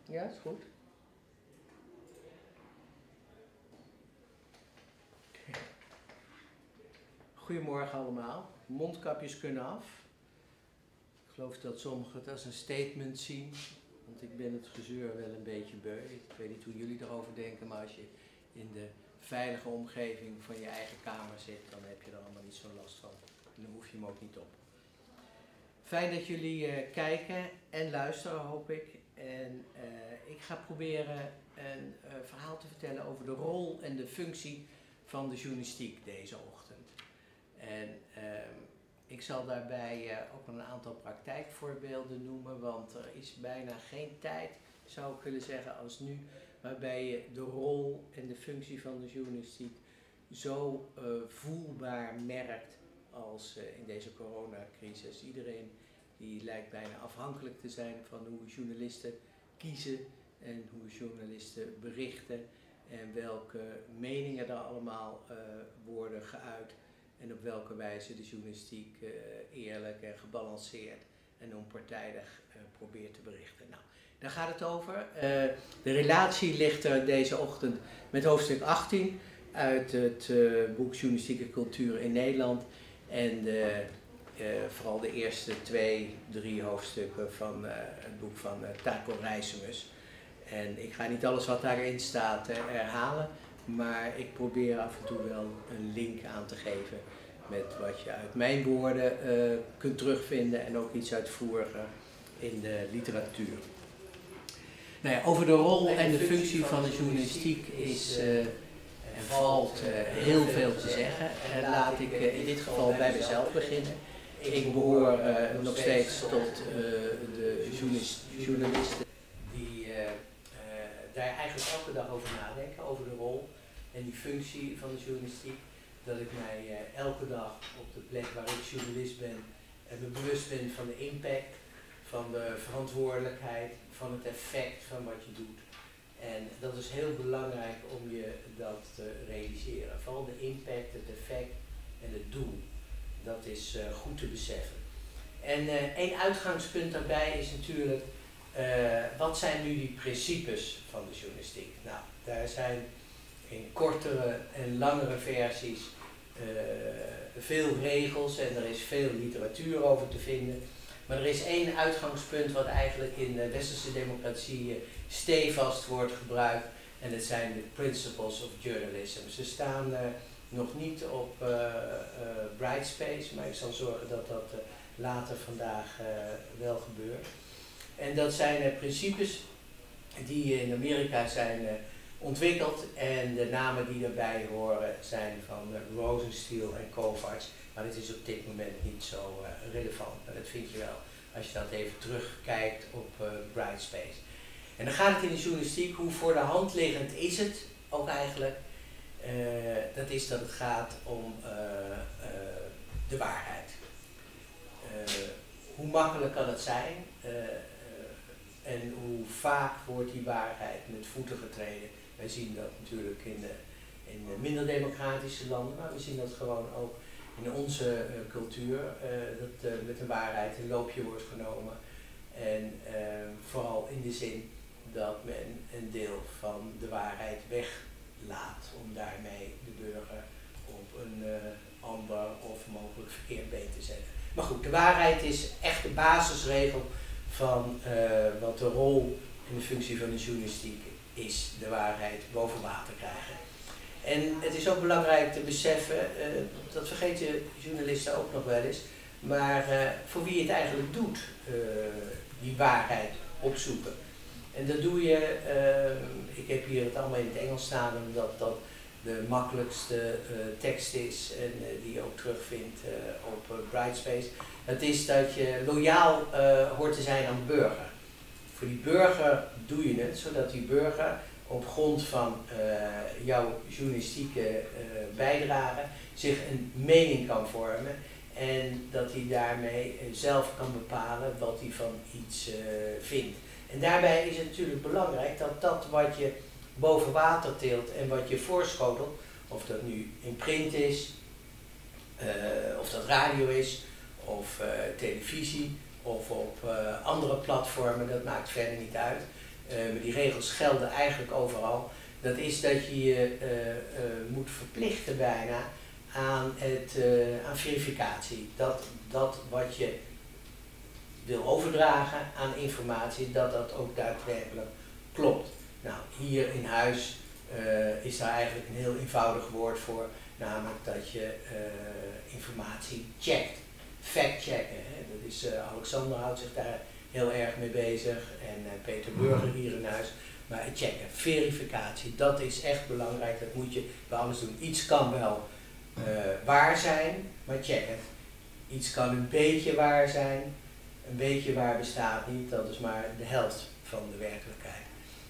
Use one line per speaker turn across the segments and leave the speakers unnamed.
Ja, is goed. Goedemorgen allemaal. Mondkapjes kunnen af. Ik geloof dat sommigen het als een statement zien, want ik ben het gezeur wel een beetje beu. Ik weet niet hoe jullie erover denken, maar als je in de veilige omgeving van je eigen kamer zit, dan heb je er allemaal niet zo last van. En dan hoef je hem ook niet op. Fijn dat jullie kijken en luisteren, hoop ik. En ik ga proberen een verhaal te vertellen over de rol en de functie van de journalistiek deze ochtend. En ik zal daarbij ook een aantal praktijkvoorbeelden noemen, want er is bijna geen tijd, zou ik willen zeggen, als nu, waarbij je de rol en de functie van de journalistiek zo voelbaar merkt als in deze coronacrisis. Iedereen die lijkt bijna afhankelijk te zijn van hoe journalisten kiezen en hoe journalisten berichten en welke meningen er allemaal worden geuit en op welke wijze de journalistiek eerlijk en gebalanceerd en onpartijdig probeert te berichten. Nou, daar gaat het over. De relatie ligt er deze ochtend met hoofdstuk 18 uit het boek Journalistieke Cultuur in Nederland en vooral de eerste 2-3 hoofdstukken van het boek van Taco Rijsemus. En ik ga niet alles wat daarin staat herhalen, maar ik probeer af en toe wel een link aan te geven met wat je uit mijn woorden kunt terugvinden en ook iets uitvoeriger in de literatuur. Nou ja, over de rol en de functie van de journalistiek valt heel veel te zeggen. Laat ik in dit geval bij mezelf beginnen. Ik behoor nog steeds tot de journalisten die daar eigenlijk elke dag over nadenken, over de rol en die functie van de journalistiek. Dat ik mij elke dag op de plek waar ik journalist ben me bewust ben van de impact, van de verantwoordelijkheid, van het effect van wat je doet. En dat is heel belangrijk om je dat te realiseren. Vooral de impact, het effect en het doel. Dat is goed te beseffen. En één uitgangspunt daarbij is natuurlijk, wat zijn nu die principes van de journalistiek? Nou, daar zijn in kortere en langere versies veel regels en er is veel literatuur over te vinden. Maar er is één uitgangspunt wat eigenlijk in de westerse democratieën stevast wordt gebruikt en dat zijn de principles of journalism. Ze staan nog niet op Brightspace, maar ik zal zorgen dat dat later vandaag wel gebeurt. En dat zijn principes die in Amerika zijn ontwikkeld en de namen die daarbij horen zijn van Rosenstiel en Kovacs, maar dit is op dit moment niet zo relevant. Maar dat vind je wel als je dat even terugkijkt op Brightspace. En dan gaat het in de journalistiek, hoe voor de hand liggend is het ook eigenlijk, dat is dat het gaat om de waarheid. Hoe makkelijk kan het zijn en hoe vaak wordt die waarheid met voeten getreden. Wij zien dat natuurlijk in de minder democratische landen, maar we zien dat gewoon ook in onze cultuur, dat met de waarheid een loopje wordt genomen. En vooral in de zin dat men een deel van de waarheid weglaat om daarmee de burger op een ander of mogelijk verkeerd been te zetten. Maar goed, de waarheid is echt de basisregel van wat de rol en de functie van de journalistiek is, de waarheid boven water krijgen. En het is ook belangrijk te beseffen, dat vergeten journalisten ook nog wel eens, maar voor wie het eigenlijk doet, die waarheid opzoeken. En dat doe je, ik heb hier het allemaal in het Engels staan, omdat dat de makkelijkste tekst is en die je ook terugvindt op Brightspace. Het is dat je loyaal hoort te zijn aan de burger. Voor die burger doe je het, zodat die burger op grond van jouw journalistieke bijdrage zich een mening kan vormen en dat hij daarmee zelf kan bepalen wat hij van iets vindt. En daarbij is het natuurlijk belangrijk dat dat wat je boven water tilt en wat je voorschotelt, of dat nu in print is, of dat radio is, of televisie, of op andere platformen, dat maakt verder niet uit. maar die regels gelden eigenlijk overal. Dat is dat je je moet verplichten bijna aan verificatie. Dat wat je wil overdragen aan informatie, dat ook daadwerkelijk klopt. Nou, hier in huis is daar eigenlijk een heel eenvoudig woord voor, namelijk dat je informatie checkt. Fact-checken. Dat is, Alexander houdt zich daar heel erg mee bezig en Peter Burger hier in huis. Maar het checken, verificatie, dat is echt belangrijk. Dat moet je bij alles doen. Iets kan wel waar zijn, maar check het. Iets kan een beetje waar zijn. Een beetje waar bestaat niet, dat is maar de helft van de werkelijkheid.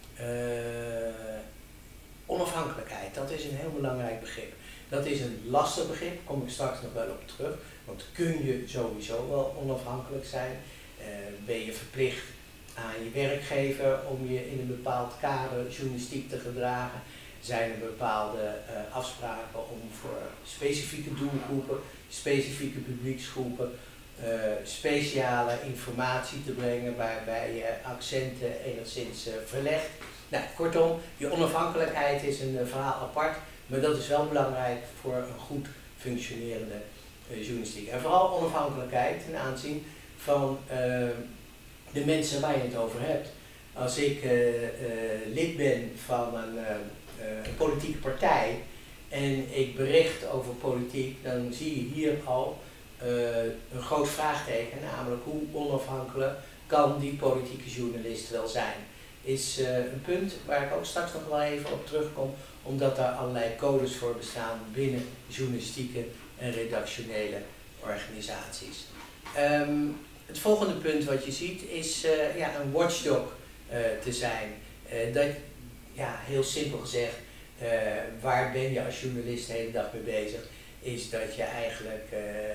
Onafhankelijkheid, dat is een heel belangrijk begrip. Dat is een lastig begrip, daar kom ik straks nog wel op terug. Want kun je sowieso wel onafhankelijk zijn? Ben je verplicht aan je werkgever om je in een bepaald kader journalistiek te gedragen? Zijn er bepaalde afspraken om voor specifieke doelgroepen, specifieke publieksgroepen, speciale informatie te brengen waarbij je accenten enigszins verlegt? Nou, kortom, je onafhankelijkheid is een verhaal apart, maar dat is wel belangrijk voor een goed functionerende journalistiek. En vooral onafhankelijkheid ten aanzien van de mensen waar je het over hebt. Als ik lid ben van een politieke partij en ik bericht over politiek, dan zie je hier al een groot vraagteken, namelijk hoe onafhankelijk kan die politieke journalist wel zijn. Is een punt waar ik ook straks nog wel even op terugkom, omdat daar allerlei codes voor bestaan binnen journalistieke en redactionele organisaties. Het volgende punt wat je ziet is een watchdog te zijn. Dat, heel simpel gezegd, waar ben je als journalist de hele dag mee bezig, is dat je eigenlijk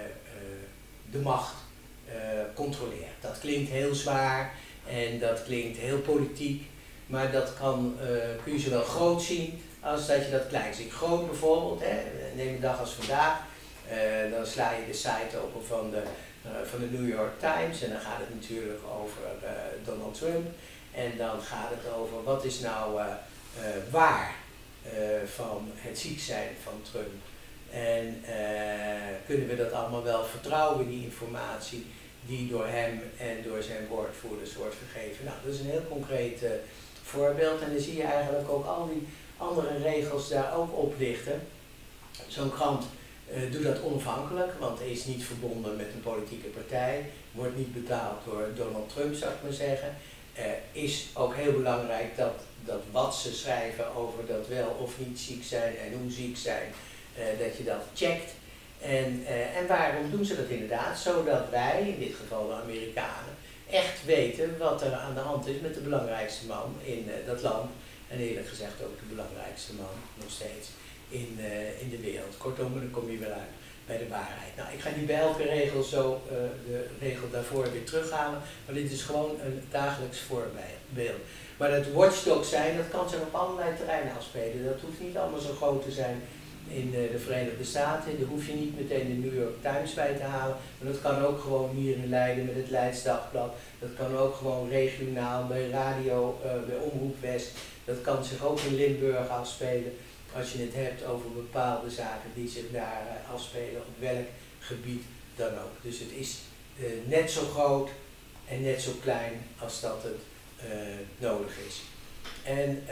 de macht controleert. Dat klinkt heel zwaar en dat klinkt heel politiek, maar dat kun je zowel groot zien als dat je dat klein ziet. Groot bijvoorbeeld, neem een dag als vandaag, dan sla je de site open van de New York Times en dan gaat het natuurlijk over Donald Trump en dan gaat het over wat is nou waar van het ziek zijn van Trump. En kunnen we dat allemaal wel vertrouwen, die informatie die door hem en door zijn woordvoerders wordt gegeven. Nou, dat is een heel concreet voorbeeld en dan zie je eigenlijk ook al die andere regels daar ook op lichten. Zo'n krant doet dat onafhankelijk, want hij is niet verbonden met een politieke partij, wordt niet betaald door Donald Trump, zou ik maar zeggen. Is ook heel belangrijk dat wat ze schrijven over dat wel of niet ziek zijn en hoe ziek zijn, dat je dat checkt. En waarom doen ze dat inderdaad? Zodat wij, in dit geval de Amerikanen, echt weten wat er aan de hand is met de belangrijkste man in dat land. En eerlijk gezegd ook de belangrijkste man, nog steeds, in de wereld. Kortom, dan kom je weer uit bij de waarheid. Nou, ik ga niet bij elke regel zo de regel daarvoor weer terughalen, maar dit is gewoon een dagelijks voorbeeld. Maar dat watchdog zijn, dat kan zich op allerlei terreinen afspelen. Dat hoeft niet allemaal zo groot te zijn in de Verenigde Staten. Daar hoef je niet meteen de New York Times bij te halen. Maar dat kan ook gewoon hier in Leiden met het Leids Dagblad. Dat kan ook gewoon regionaal bij radio, bij Omroep West. Dat kan zich ook in Limburg afspelen. Als je het hebt over bepaalde zaken die zich daar afspelen, op welk gebied dan ook. Dus het is net zo groot en net zo klein als dat het nodig is. En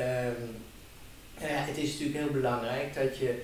het is natuurlijk heel belangrijk dat je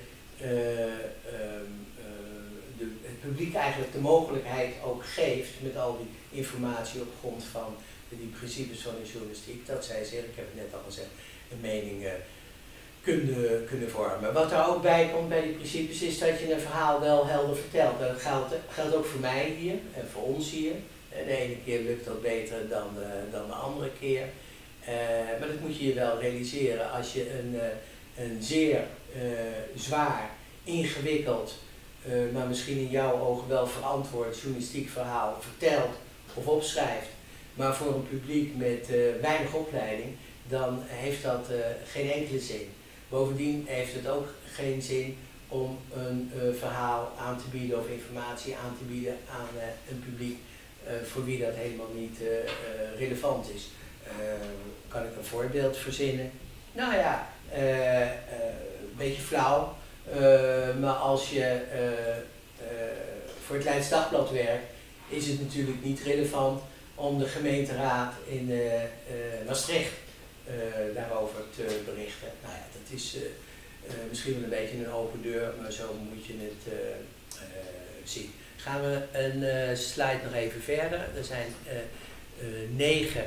het publiek eigenlijk de mogelijkheid ook geeft met al die informatie op grond van die principes van de journalistiek, dat zij zich, ik heb het net al gezegd, een mening kunnen vormen. Wat er ook bij komt bij die principes is dat je een verhaal wel helder vertelt. Dat geldt ook voor mij hier en voor ons hier. De ene keer lukt dat beter dan de andere keer. Maar dat moet je je wel realiseren als je een zeer zwaar, ingewikkeld, maar misschien in jouw ogen wel verantwoord journalistiek verhaal vertelt of opschrijft, maar voor een publiek met weinig opleiding, dan heeft dat geen enkele zin. Bovendien heeft het ook geen zin om een verhaal aan te bieden of informatie aan te bieden aan een publiek voor wie dat helemaal niet relevant is. kan ik een voorbeeld verzinnen? Nou ja, een beetje flauw. Maar als je voor het Leids Dagblad werkt, is het natuurlijk niet relevant om de gemeenteraad in Maastricht daarover te berichten. Nou ja, dat is misschien wel een beetje een open deur, maar zo moet je het zien. Gaan we een slide nog even verder. Er zijn 9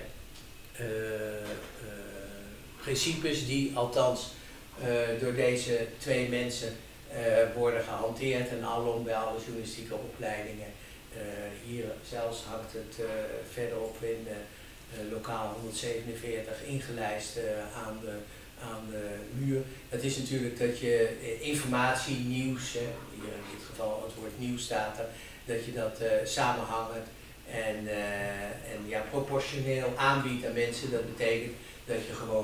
principes die althans door deze 2 mensen worden gehanteerd en alom bij alle journalistieke opleidingen. Hier zelfs hangt het verderop in lokaal 147 ingelijst aan de muur. Het is natuurlijk dat je informatie, nieuws, hier in dit geval het woord nieuws staat er, dat je dat samenhangend en ja, proportioneel aanbiedt aan mensen. Dat betekent dat je gewoon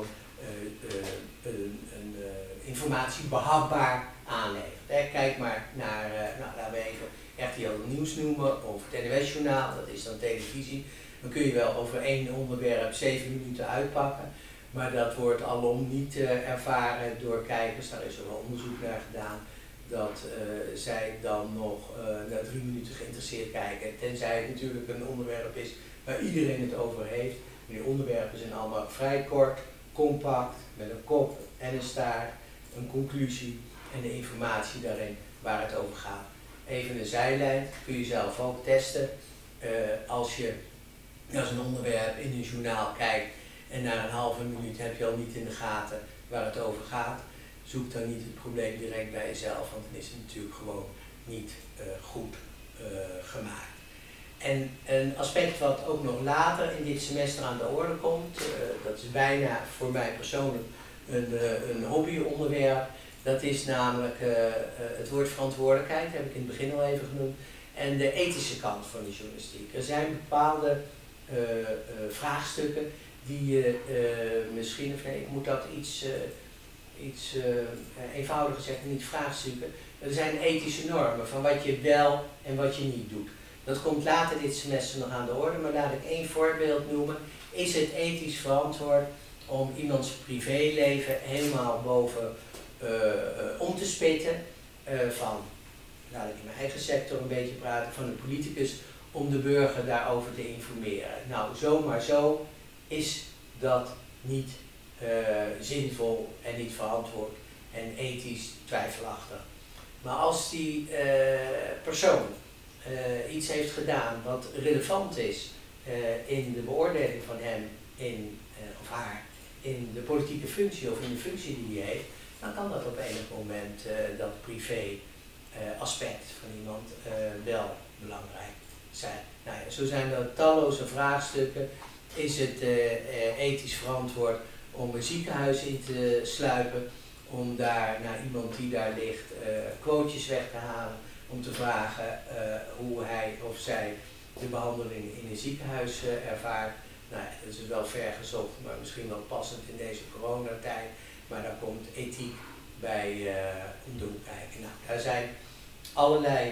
informatie behapbaar aanlevert. Kijk maar naar, nou, laten we even RTL Nieuws noemen of het NOS-journaal, dat is dan televisie. Dan kun je wel over één onderwerp 7 minuten uitpakken, maar dat wordt alom niet ervaren door kijkers. Daar is er wel onderzoek naar gedaan, dat zij dan nog na 3 minuten geïnteresseerd kijken, tenzij het natuurlijk een onderwerp is waar iedereen het over heeft. Die onderwerpen zijn allemaal vrij kort, compact, met een kop en een staart, een conclusie en de informatie daarin waar het over gaat. Even een zijlijn, kun je zelf ook testen. Als je naar zo'n onderwerp in een journaal kijkt en na een halve minuut heb je al niet in de gaten waar het over gaat, zoek dan niet het probleem direct bij jezelf, want dan is het natuurlijk gewoon niet goed gemaakt. En een aspect wat ook nog later in dit semester aan de orde komt, dat is bijna voor mij persoonlijk een hobbyonderwerp, dat is namelijk het woord verantwoordelijkheid, heb ik in het begin al even genoemd, en de ethische kant van de journalistiek. Er zijn bepaalde vraagstukken die je misschien, of nee, ik moet dat iets eenvoudiger zeggen, niet vraagstukken. Er zijn ethische normen van wat je wel en wat je niet doet. Dat komt later dit semester nog aan de orde, maar laat ik 1 voorbeeld noemen. Is het ethisch verantwoord om iemands privéleven helemaal boven om te spitten van, laat ik in mijn eigen sector een beetje praten, van een politicus om de burger daarover te informeren? Nou, zomaar zo is dat niet zinvol en niet verantwoord en ethisch twijfelachtig. Maar als die persoon iets heeft gedaan wat relevant is in de beoordeling van hem of haar in de politieke functie of in de functie die hij heeft, dan kan dat op enig moment dat privé aspect van iemand wel belangrijk zijn. Nou ja, zo zijn er talloze vraagstukken. Is het ethisch verantwoord om een ziekenhuis in te sluipen, om daar naar iemand die daar ligt quotejes weg te halen, om te vragen hoe hij of zij de behandeling in een ziekenhuis ervaart? Nou ja, dat is wel ver gezocht, maar misschien wel passend in deze coronatijd. Maar daar komt ethiek bij om de hoek kijken. Nou, daar zijn allerlei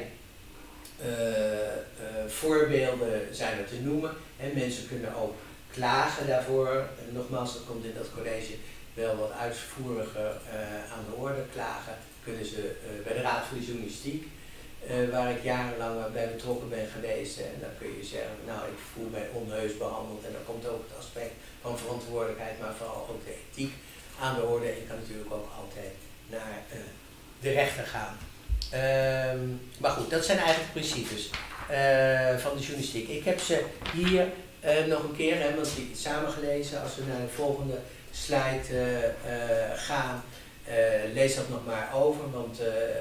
voorbeelden zijn er te noemen. En mensen kunnen ook klagen daarvoor. En nogmaals, dat komt in dat college wel wat uitvoeriger aan de orde. Klagen kunnen ze bij de Raad voor de Journalistiek, waar ik jarenlang bij betrokken ben geweest. En dan kun je zeggen, nou, ik voel mij onheus behandeld. En dan komt ook het aspect van verantwoordelijkheid, maar vooral ook de ethiek aan de orde. En je kan natuurlijk ook altijd naar de rechter gaan. Maar goed, dat zijn eigenlijk principes van de journalistiek. Ik heb ze hier nog een keer, want die samengelezen. Als we naar de volgende slide gaan, lees dat nog maar over, want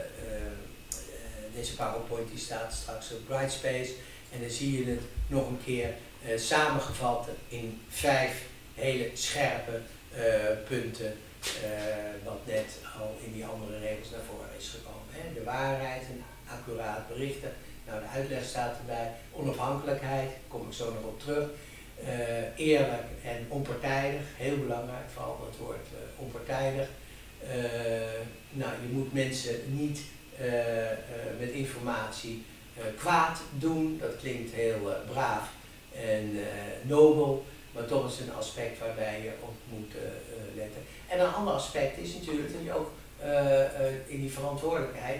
deze PowerPoint die staat straks op Brightspace. En dan zie je het nog een keer samengevat in 5 hele scherpe punten, wat net al in die andere regels naar voren is gekomen. Hè. De waarheid en accuraat berichten. Nou, de uitleg staat erbij. Onafhankelijkheid, daar kom ik zo nog op terug. Eerlijk en onpartijdig, heel belangrijk, vooral dat woord onpartijdig. Nou, je moet mensen niet met informatie kwaad doen. Dat klinkt heel braaf en nobel. maar toch is een aspect waarbij je op moet letten. En een ander aspect is natuurlijk dat je ook in die verantwoordelijkheid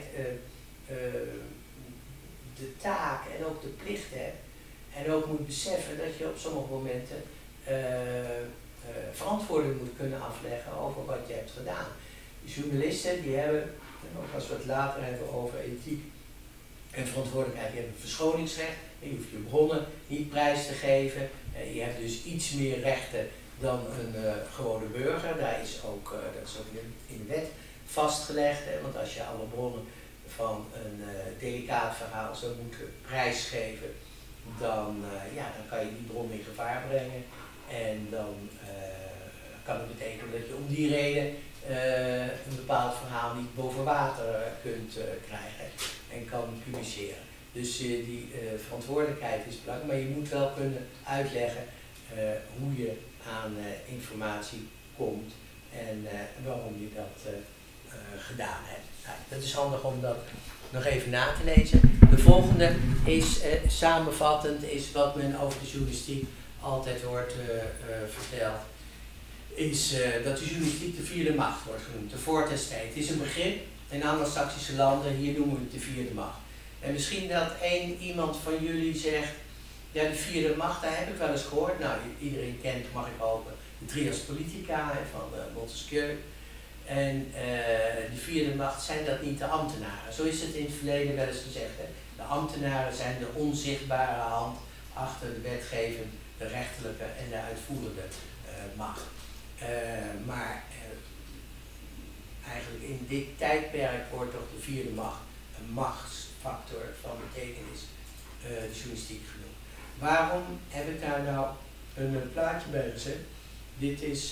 de taak en ook de plicht hebt. En ook moet beseffen dat je op sommige momenten verantwoording moet kunnen afleggen over wat je hebt gedaan. De journalisten die hebben, en ook als we het later hebben over ethiek en verantwoordelijkheid, die hebben een verschoningsrecht. Je hoeft je bronnen niet prijs te geven. Je hebt dus iets meer rechten dan een gewone burger. Daar is ook, dat is ook in de wet vastgelegd. Want als je alle bronnen van een delicaat verhaal zou moeten prijsgeven, dan kan je die bron in gevaar brengen. En dan kan het betekenen dat je om die reden een bepaald verhaal niet boven water kunt krijgen en kan publiceren. Dus die verantwoordelijkheid is belangrijk, maar je moet wel kunnen uitleggen hoe je aan informatie komt en waarom je dat gedaan hebt. Nou, dat is handig om dat nog even na te lezen. De volgende is samenvattend, is wat men over de journalistiek altijd hoort verteld, is dat de journalistiek de vierde macht wordt genoemd, de fourth estate. Het is een begrip in Anglo-Saxische landen, hier noemen we het de vierde macht. En misschien dat iemand van jullie zegt, ja, de vierde macht, daar heb ik wel eens gehoord. Nou, iedereen kent, mag ik hopen, de trias politica van Montesquieu. En de vierde macht, zijn dat niet de ambtenaren? Zo is het in het verleden wel eens gezegd. Hè? De ambtenaren zijn de onzichtbare hand achter de wetgevende, de rechterlijke en de uitvoerende macht. Maar eigenlijk in dit tijdperk wordt toch de vierde macht een machtsfactor van betekenis, de journalistiek genoemd. Waarom heb ik daar nou een plaatje bij gezet? Dit is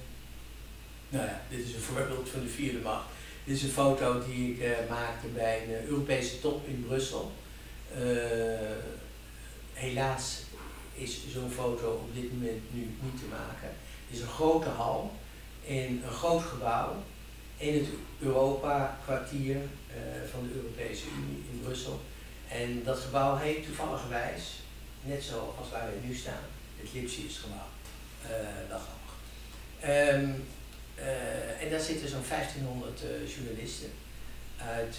een voorbeeld van de vierde macht. Dit is een foto die ik maakte bij een Europese top in Brussel. Helaas is zo'n foto op dit moment nu niet te maken. Het is een grote hal in een groot gebouw in het Europa-kwartier van de Europese Unie in Brussel. En dat gebouw heet toevalligerwijs, net zoals waar we nu staan, het Lipsius-gebouw. En daar zitten zo'n 1500 journalisten uit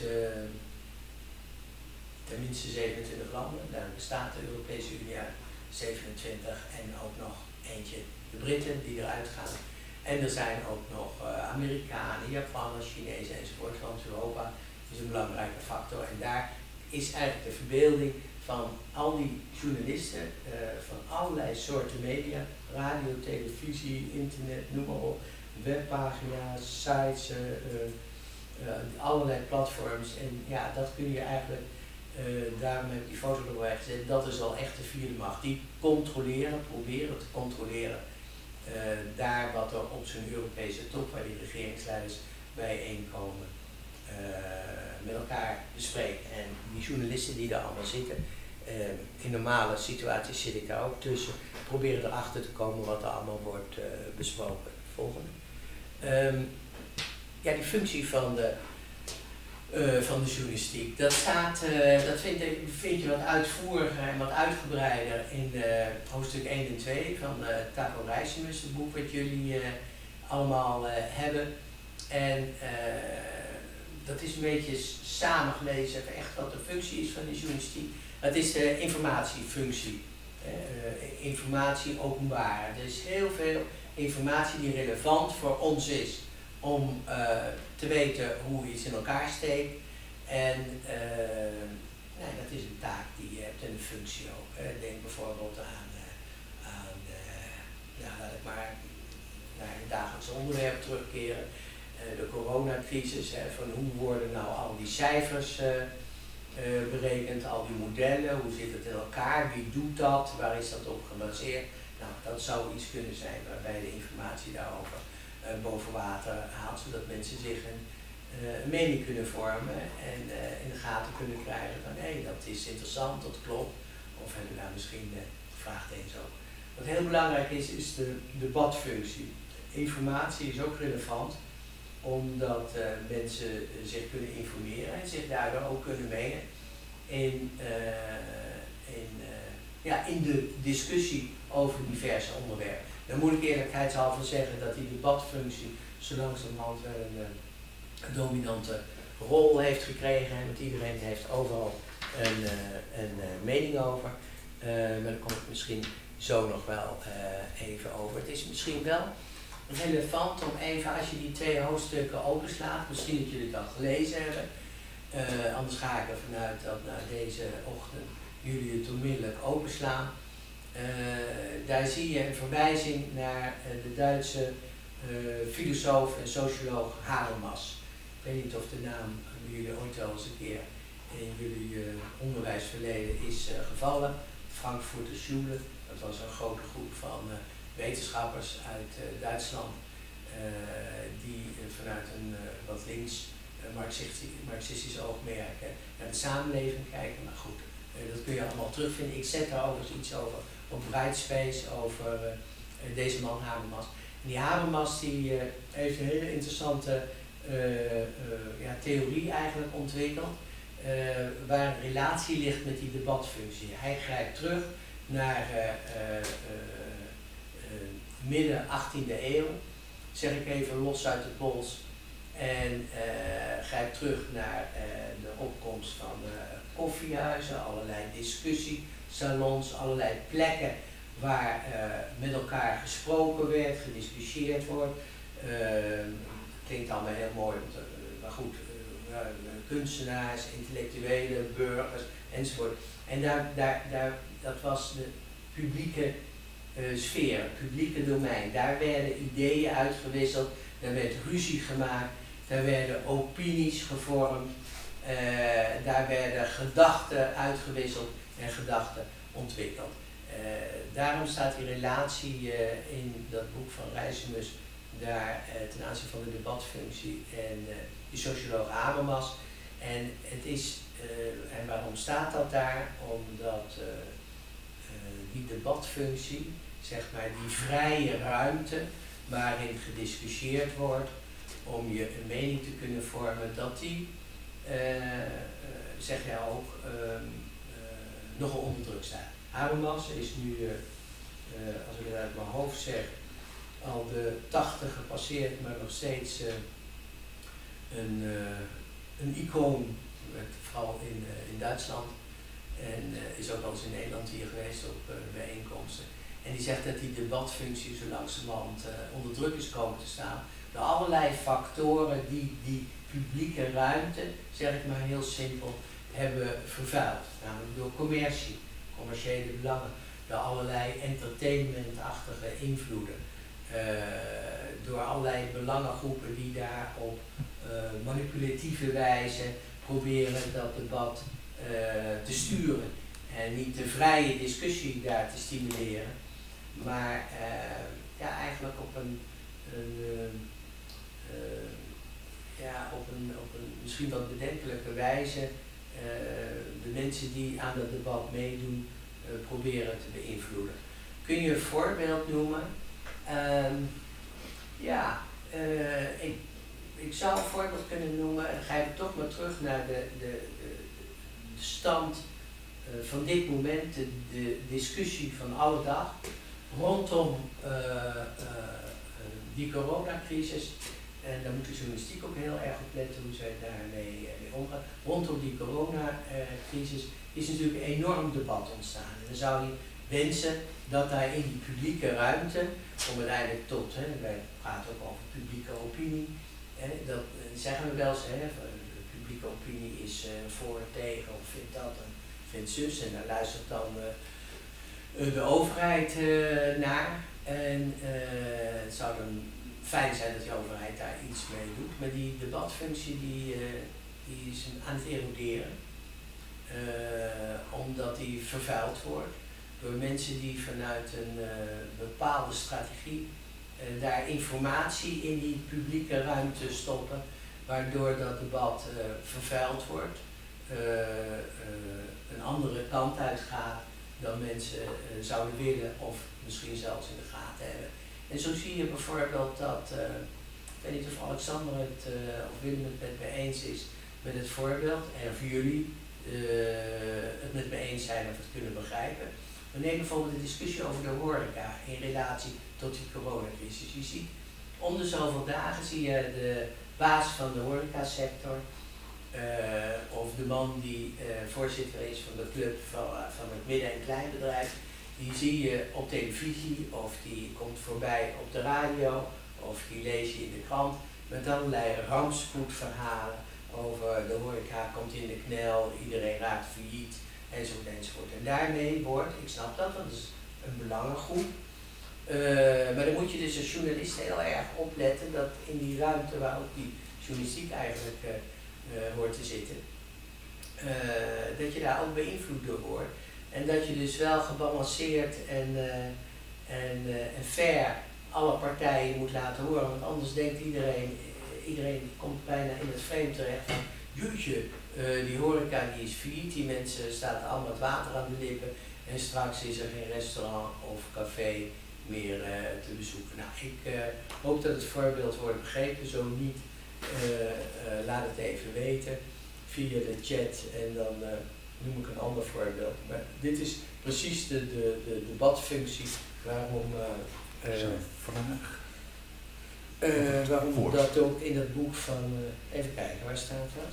tenminste 27 landen. Daar bestaat de Europese Unie uit 27 en ook nog eentje de Britten die eruit gaan. En er zijn ook nog Amerikanen, Japanners, Chinezen enzovoort, want Europa is een belangrijke factor. En daar is eigenlijk de verbeelding van al die journalisten van allerlei soorten media, radio, televisie, internet, noem maar op, webpagina's, sites, allerlei platforms. En ja, dat kun je eigenlijk, daarom heb ik die foto erbij gezet, dat is al echt de vierde macht. Die controleren, proberen te controleren daar wat er op zo'n Europese top, waar die regeringsleiders bijeenkomen, met elkaar bespreken. En die journalisten die daar allemaal zitten, in normale situaties zit ik daar ook tussen, proberen erachter te komen wat er allemaal wordt besproken. Volgende. Die functie van de journalistiek, dat vind je wat uitvoeriger en wat uitgebreider in hoofdstuk 1 en 2 van Taco Reisemus, het boek wat jullie allemaal hebben. En dat is een beetje samengelezen, echt wat de functie is van de journalistiek. Het is de informatiefunctie, informatie openbaren. Er is heel veel informatie die relevant voor ons is om te weten hoe iets in elkaar steekt. En dat is een taak die je hebt en een functie ook. Denk bijvoorbeeld aan laat ik maar naar het dagelijkse onderwerp terugkeren. De coronacrisis, van hoe worden nou al die cijfers berekend, al die modellen, hoe zit het in elkaar, wie doet dat, waar is dat op gebaseerd? Nou, dat zou iets kunnen zijn waarbij de informatie daarover boven water haalt, zodat mensen zich een mening kunnen vormen en in de gaten kunnen krijgen van hé, dat is interessant, dat klopt, of hebben daar misschien vraagtekens over. Wat heel belangrijk is de debatfunctie. Informatie is ook relevant, omdat mensen zich kunnen informeren en zich daardoor ook kunnen mengen in in de discussie over diverse onderwerpen. Dan moet ik eerlijkheidshalve zeggen dat die debatfunctie zo langzamerhand wel een dominante rol heeft gekregen. Want iedereen heeft overal een mening over. Maar daar kom ik misschien zo nog wel even over. Het is misschien wel relevant om even, als je die 2 hoofdstukken openslaat, misschien dat jullie het al gelezen hebben. Anders ga ik ervan uit dat na deze ochtend jullie het onmiddellijk openslaan. Daar zie je een verwijzing naar de Duitse filosoof en socioloog Habermas. Ik weet niet of de naam bij jullie ooit wel eens een keer in jullie onderwijsverleden is gevallen. Frankfurter Schule, dat was een grote groep van wetenschappers uit Duitsland die vanuit een wat links marxistisch oogmerk naar de samenleving kijken. Maar goed, dat kun je allemaal terugvinden. Ik zet daar overigens iets over op Brightspace, over deze man Habermas. En die Habermas die heeft een hele interessante theorie eigenlijk ontwikkeld, waar een relatie ligt met die debatfunctie. Hij grijpt terug naar midden 18e eeuw, zeg ik even los uit de pols, en grijpt terug naar de opkomst van koffiehuizen, allerlei discussiesalons, allerlei plekken waar met elkaar gesproken werd, gediscussieerd wordt. Klinkt allemaal heel mooi, maar goed, kunstenaars, intellectuelen, burgers enzovoort. En dat was de publieke sfeer, het publieke domein. Daar werden ideeën uitgewisseld, daar werd ruzie gemaakt, daar werden opinies gevormd, daar werden gedachten uitgewisseld en gedachten ontwikkeld. Daarom staat die relatie in dat boek van Rijsemus daar ten aanzien van de debatfunctie en die socioloog Habermas. En het is, en waarom staat dat daar? Omdat die debatfunctie, zeg maar die vrije ruimte waarin gediscussieerd wordt om je een mening te kunnen vormen, dat die, zeg jij ook, nogal onder druk staat. Habermas is nu, als ik het uit mijn hoofd zeg, al de 80 gepasseerd, maar nog steeds een icoon, vooral in Duitsland. En is ook al eens in Nederland hier geweest op bijeenkomsten. En die zegt dat die debatfunctie zo langzamerhand onder druk is komen te staan. Door allerlei factoren die publieke ruimte, zeg ik maar heel simpel, hebben vervuild. Namelijk door commercie, commerciële belangen, door allerlei entertainmentachtige invloeden. Door allerlei belangengroepen die daar op manipulatieve wijze proberen dat debat te sturen. En niet de vrije discussie daar te stimuleren, maar eigenlijk op een misschien wat bedenkelijke wijze de mensen die aan dat debat meedoen proberen te beïnvloeden. Kun je een voorbeeld noemen? Ik zou een voorbeeld kunnen noemen, en ga ik toch maar terug naar de stand van dit moment, de discussie van alle dag rondom die coronacrisis. En daar moet de journalistiek ook heel erg op letten hoe zij daarmee omgaan. Rondom die coronacrisis is natuurlijk een enorm debat ontstaan. En dan zou je wensen dat daar in die publieke ruimte, om uiteindelijk tot, wij praten ook over publieke opinie, dat zeggen we wel eens, de publieke opinie is voor, tegen of vindt dat en vindt zus, en daar luistert dan de overheid naar. En het zou dan fijn zijn dat die overheid daar iets mee doet, maar die debatfunctie die is aan het eroderen, omdat die vervuild wordt door mensen die vanuit een bepaalde strategie daar informatie in die publieke ruimte stoppen, waardoor dat debat vervuild wordt, een andere kant uitgaat dan mensen zouden willen of misschien zelfs in de gaten hebben. En zo zie je bijvoorbeeld dat, ik weet niet of Alexander of Willem het met me eens is met het voorbeeld, en voor jullie het met me eens zijn of het kunnen begrijpen. We nemen bijvoorbeeld de discussie over de horeca in relatie tot die coronacrisis. Je ziet om de zoveel dagen zie je de baas van de horecasector, of de man die voorzitter is van de club van het midden- en kleinbedrijf, die zie je op televisie of die komt voorbij op de radio of die lees je in de krant met allerlei rampspoedverhalen over de horeca komt in de knel, iedereen raakt failliet enzovoort enzovoort. En daarmee wordt, ik snap dat, want dat is een belangengroep, maar dan moet je dus als journalist heel erg opletten dat in die ruimte waar ook die journalistiek eigenlijk hoort te zitten, dat je daar ook beïnvloed door wordt. En dat je dus wel gebalanceerd en fair alle partijen moet laten horen. Want anders denkt iedereen komt bijna in het frame terecht van jeetje, die horeca die is failliet, die mensen staan allemaal het water aan de lippen en straks is er geen restaurant of café meer te bezoeken. Nou, ik hoop dat het voorbeeld wordt begrepen, zo niet, laat het even weten via de chat en dan noem ik een ander voorbeeld. Maar dit is precies de debatfunctie waarom, waarom dat ook in het boek van, even kijken, waar staat dat?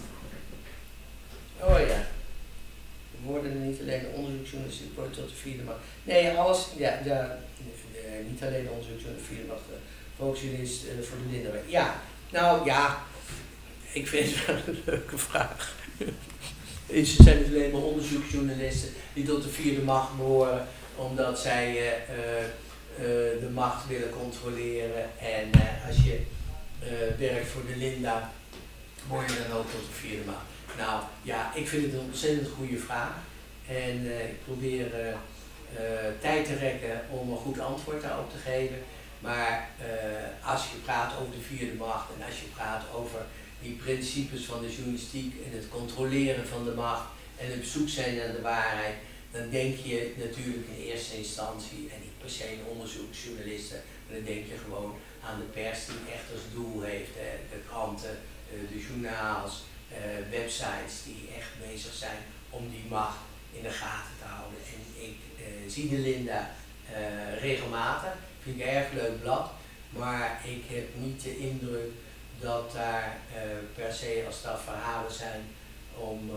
Oh ja, we worden niet alleen de onderzoeksjournalistiek wordt tot de vierde macht. Nee, alles, niet alleen de onderzoeksjournalistiek vierde macht, volksjournalist voor de Lindenweg. Ja, nou ja, ik vind het wel een leuke vraag. Ze zijn dus alleen maar onderzoeksjournalisten die tot de vierde macht behoren, omdat zij de macht willen controleren. En als je werkt voor de Linda, word je dan ook tot de vierde macht. Nou ja, ik vind het een ontzettend goede vraag. En ik probeer tijd te rekken om een goed antwoord daarop te geven. Maar als je praat over de vierde macht en als je praat over die principes van de journalistiek en het controleren van de macht en het op zoek zijn naar de waarheid, dan denk je natuurlijk in eerste instantie, en niet per se een onderzoeksjournalisten, maar dan denk je gewoon aan de pers die echt als doel heeft, de kranten, de journaals, websites die echt bezig zijn om die macht in de gaten te houden. En ik zie de Linda regelmatig, vind ik een erg leuk blad, maar ik heb niet de indruk dat daar per se als dat verhalen zijn om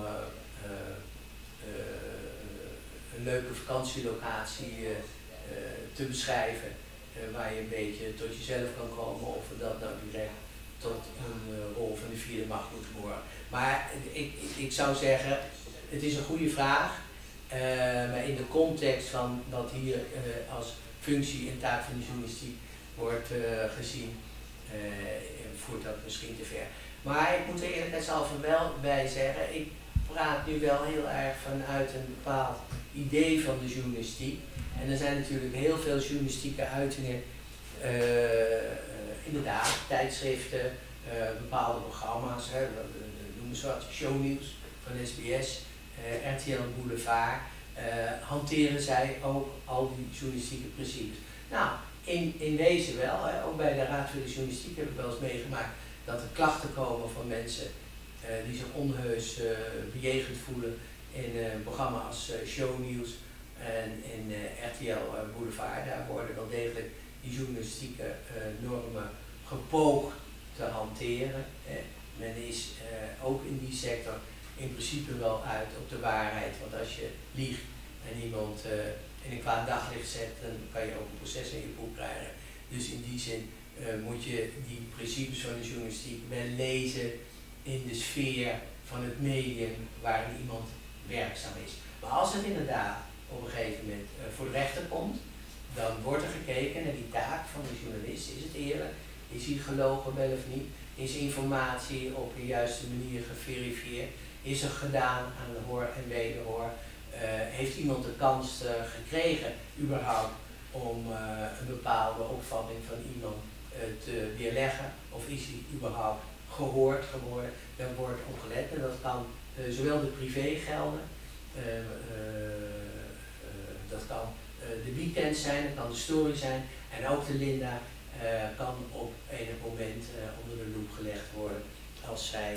een leuke vakantielocatie te beschrijven waar je een beetje tot jezelf kan komen of dat nou direct tot een rol van de vierde macht moet behoren. Maar ik zou zeggen, het is een goede vraag, maar in de context van wat hier als functie en taak van de journalistiek wordt gezien, voert dat misschien te ver. Maar ik moet er eerlijkheidshalve wel bij zeggen, ik praat nu wel heel erg vanuit een bepaald idee van de journalistiek. En er zijn natuurlijk heel veel journalistieke uitingen, inderdaad, tijdschriften, bepaalde programma's, noemen ze wat, shownieuws van SBS, RTL Boulevard, hanteren zij ook al die journalistieke principes. Nou, in wezen wel, ook bij de Raad voor de Journalistiek heb ik wel eens meegemaakt dat er klachten komen van mensen die zich onheus bejegend voelen in een programma als shownieuws en in RTL Boulevard. Daar worden wel degelijk die journalistieke normen gepoogd te hanteren. Men is ook in die sector in principe wel uit op de waarheid, want als je liegt en iemand in een kwaad daglicht zet, dan kan je ook een proces in je boek krijgen. Dus in die zin moet je die principes van de journalistiek wel lezen in de sfeer van het medium waarin iemand werkzaam is. Maar als het inderdaad op een gegeven moment voor de rechter komt, dan wordt er gekeken naar die taak van de journalist. Is het eerlijk? Is hij gelogen wel of niet? Is informatie op de juiste manier geverifieerd? Is er gedaan aan de hoor en wederhoor? Heeft iemand de kans gekregen überhaupt om een bepaalde opvatting van iemand te weerleggen? Of is hij überhaupt gehoord geworden? Daar wordt op gelet en dat kan zowel de privé gelden, dat kan de weekend zijn, dat kan de story zijn en ook de Linda kan op enig moment onder de loep gelegd worden als zij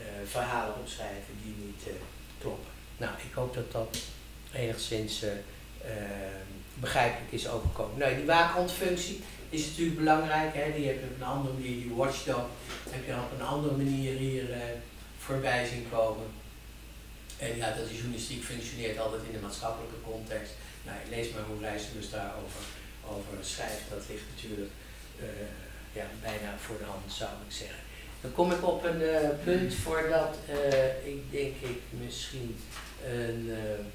verhalen opschrijven die niet kloppen. Nou, ik hoop dat dat enigszins begrijpelijk is overkomen. Nou, die waakhondfunctie is natuurlijk belangrijk. Hè? Die heb je op een andere manier, die watchdog, heb je op een andere manier hier voorbij zien komen. En ja, dat de journalistiek functioneert altijd in de maatschappelijke context. Nou, lees maar hoe Reisbus daarover schrijft. Dat ligt natuurlijk bijna voor de hand, zou ik zeggen. Dan kom ik op een punt voordat ik denk ik misschien een...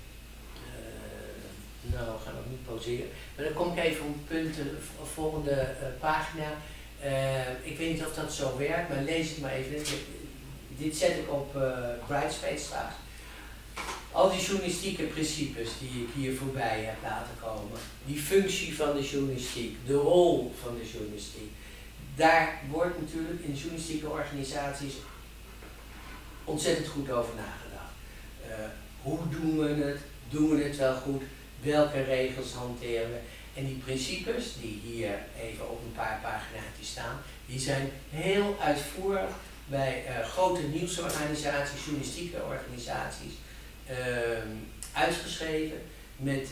nou, we gaan nog niet pauzeren. Maar dan kom ik even op punten, volgende pagina. Ik weet niet of dat zo werkt, maar lees het maar even. Dit zet ik op Brightspace straks. Al die journalistieke principes die ik hier voorbij heb laten komen, die functie van de journalistiek, de rol van de journalistiek, daar wordt natuurlijk in journalistieke organisaties ontzettend goed over nagedacht. Hoe doen we het? Doen we het wel goed? Welke regels hanteren we? En die principes, die hier even op een paar pagina's staan, die zijn heel uitvoerig bij grote nieuwsorganisaties, journalistieke organisaties, uitgeschreven met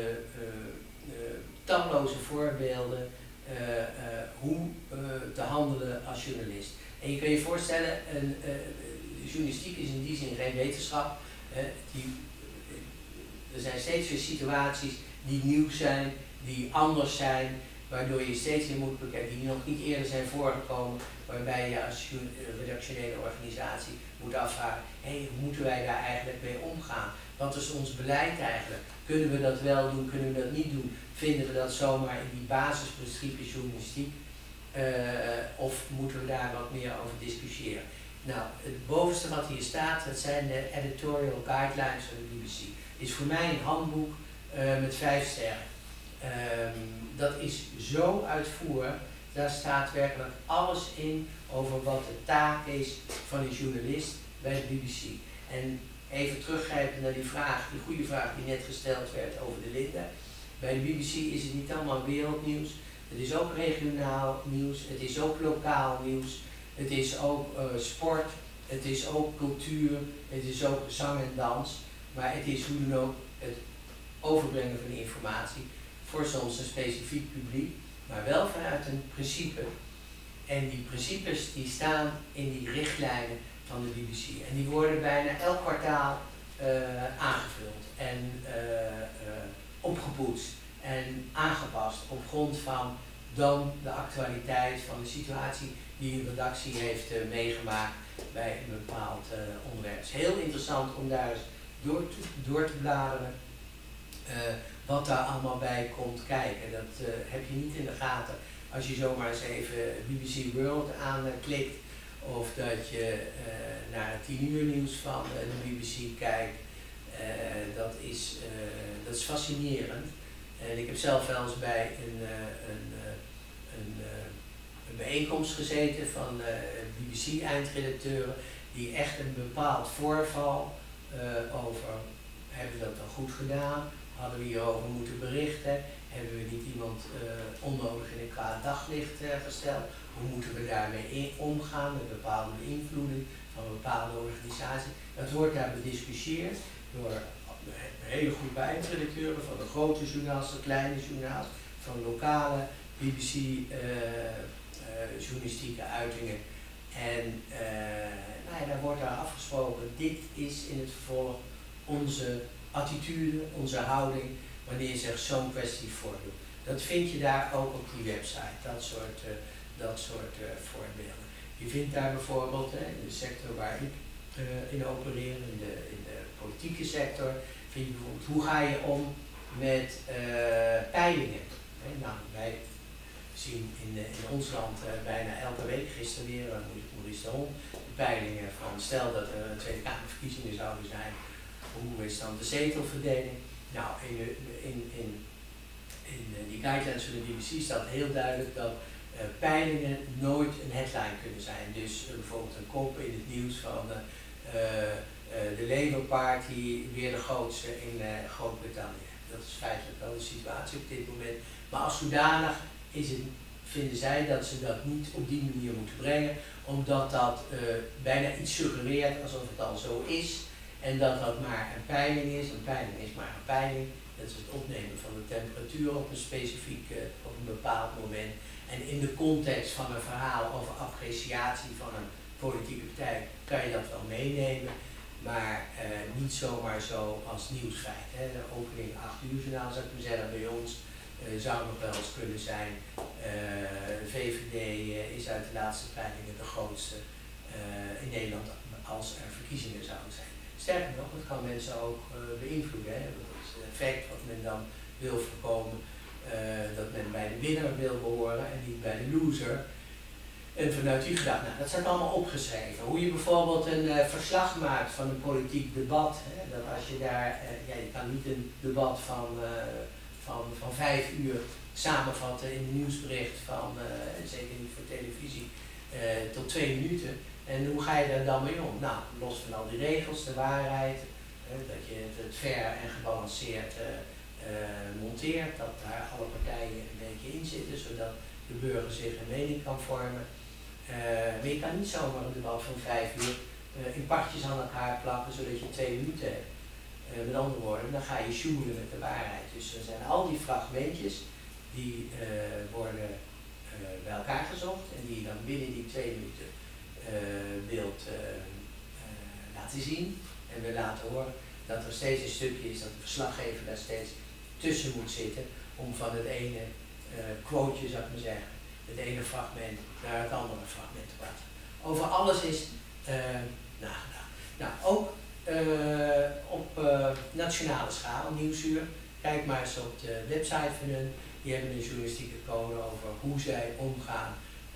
talloze voorbeelden hoe te handelen als journalist. En je kan je voorstellen, journalistiek is in die zin geen wetenschap. Er zijn steeds weer situaties die nieuw zijn, die anders zijn, waardoor je steeds weer moet bekijken, die nog niet eerder zijn voorgekomen, waarbij je als redactionele organisatie moet afvragen, hoe moeten wij daar eigenlijk mee omgaan? Wat is ons beleid eigenlijk? Kunnen we dat wel doen, kunnen we dat niet doen? Vinden we dat zomaar in die basisprincipes journalistiek? Of moeten we daar wat meer over discussiëren? Nou, het bovenste wat hier staat, dat zijn de editorial guidelines van de BBC. Het is voor mij een handboek met 5 sterren. Dat is zo uitvoerig, daar staat werkelijk alles in over wat de taak is van een journalist bij de BBC. En even teruggrijpen naar die goede vraag die net gesteld werd over de Linda. Bij de BBC is het niet allemaal wereldnieuws. Het is ook regionaal nieuws, het is ook lokaal nieuws, het is ook sport, het is ook cultuur, het is ook zang en dans. Maar het is hoe dan ook het overbrengen van informatie voor soms een specifiek publiek, maar wel vanuit een principe. En die principes die staan in die richtlijnen van de BBC. En die worden bijna elk kwartaal aangevuld en opgepoetst en aangepast op grond van dan de actualiteit van de situatie die een redactie heeft meegemaakt bij een bepaald onderwerp. Het is heel interessant om daar eens door te bladeren wat daar allemaal bij komt kijken. Dat heb je niet in de gaten als je zomaar eens even BBC World aanklikt of dat je naar het 10 uur nieuws van de BBC kijkt. Dat is fascinerend. En ik heb zelf wel eens bij een bijeenkomst gezeten van BBC-eindredacteuren die echt een bepaald voorval over, hebben we dat dan goed gedaan? Hadden we hierover moeten berichten? Hebben we niet iemand onnodig in een kwaad daglicht gesteld? Hoe moeten we daarmee omgaan met bepaalde beïnvloeding van een bepaalde organisatie? Dat wordt daar bediscussieerd door een hele groep eindredacteuren van de grote journaals, de kleine journaals, van lokale BBC journalistieke uitingen. En daar wordt daar afgesproken, dit is in het vervolg onze attitude, onze houding, wanneer je zich zo'n kwestie voordoet. Dat vind je daar ook op die website, dat soort voorbeelden. Je vindt daar bijvoorbeeld in de sector waar ik in opereer, in de politieke sector, vind je bijvoorbeeld hoe ga je om met peilingen. Nou, wij zien in ons land bijna elke week, gisteren weer, Maurice de Hond, de peilingen van stel dat er Tweede Kamerverkiezingen zouden zijn, hoe is dan de zetelverdeling? Nou, in die guidelines van de BBC staat heel duidelijk dat peilingen nooit een headline kunnen zijn. Dus bijvoorbeeld een kop in het nieuws van de Labour Party weer de grootste in Groot-Brittannië. Dat is feitelijk wel de situatie op dit moment. Maar als zodanig vinden zij dat ze dat niet op die manier moeten brengen, omdat dat bijna iets suggereert alsof het al zo is en dat dat maar een peiling is. Een peiling is maar een peiling. Dat is het opnemen van de temperatuur op een op een bepaald moment. En in de context van een verhaal over appreciatie van een politieke partij kan je dat wel meenemen. Maar niet zomaar zo als nieuwsfeit. Hè. De opening 8 uur journaal zou ik maar zeggen bij ons zou nog wel eens kunnen zijn. De VVD is uit de laatste peilingen de grootste in Nederland als er verkiezingen zouden zijn. Sterker nog, dat kan mensen ook beïnvloeden. Hè. Dat is het effect wat men dan wil voorkomen. Dat men bij de winnaar wil behoren en niet bij de loser. En vanuit die gedachte, nou, dat staat allemaal opgeschreven. Hoe je bijvoorbeeld een verslag maakt van een politiek debat. Hè, dat als je daar, je kan niet een debat van 5 uur samenvatten in een nieuwsbericht van, zeker niet voor televisie, tot 2 minuten. En hoe ga je daar dan mee om? Nou, los van al die regels, de waarheid, dat je het fair en gebalanceerd monteert, dat daar alle partijen een beetje in zitten, zodat de burger zich een mening kan vormen. Maar je kan niet zomaar een debat van 5 uur in partjes aan elkaar plakken, zodat je 2 minuten hebt. Met andere woorden, dan ga je sjoemelen met de waarheid. Dus er zijn al die fragmentjes die worden bij elkaar gezocht en die je dan binnen die 2 minuten wilt laten zien en wil laten horen. Dat er steeds een stukje is dat de verslaggever daar steeds tussen moet zitten om van het ene quoteje, zou ik maar zeggen, het ene fragment naar het andere fragment te praten. Over alles is nagedacht. Nou, ook op nationale schaal, Nieuwsuur. Kijk maar eens op de website van hun. Die hebben een journalistieke code over hoe zij omgaan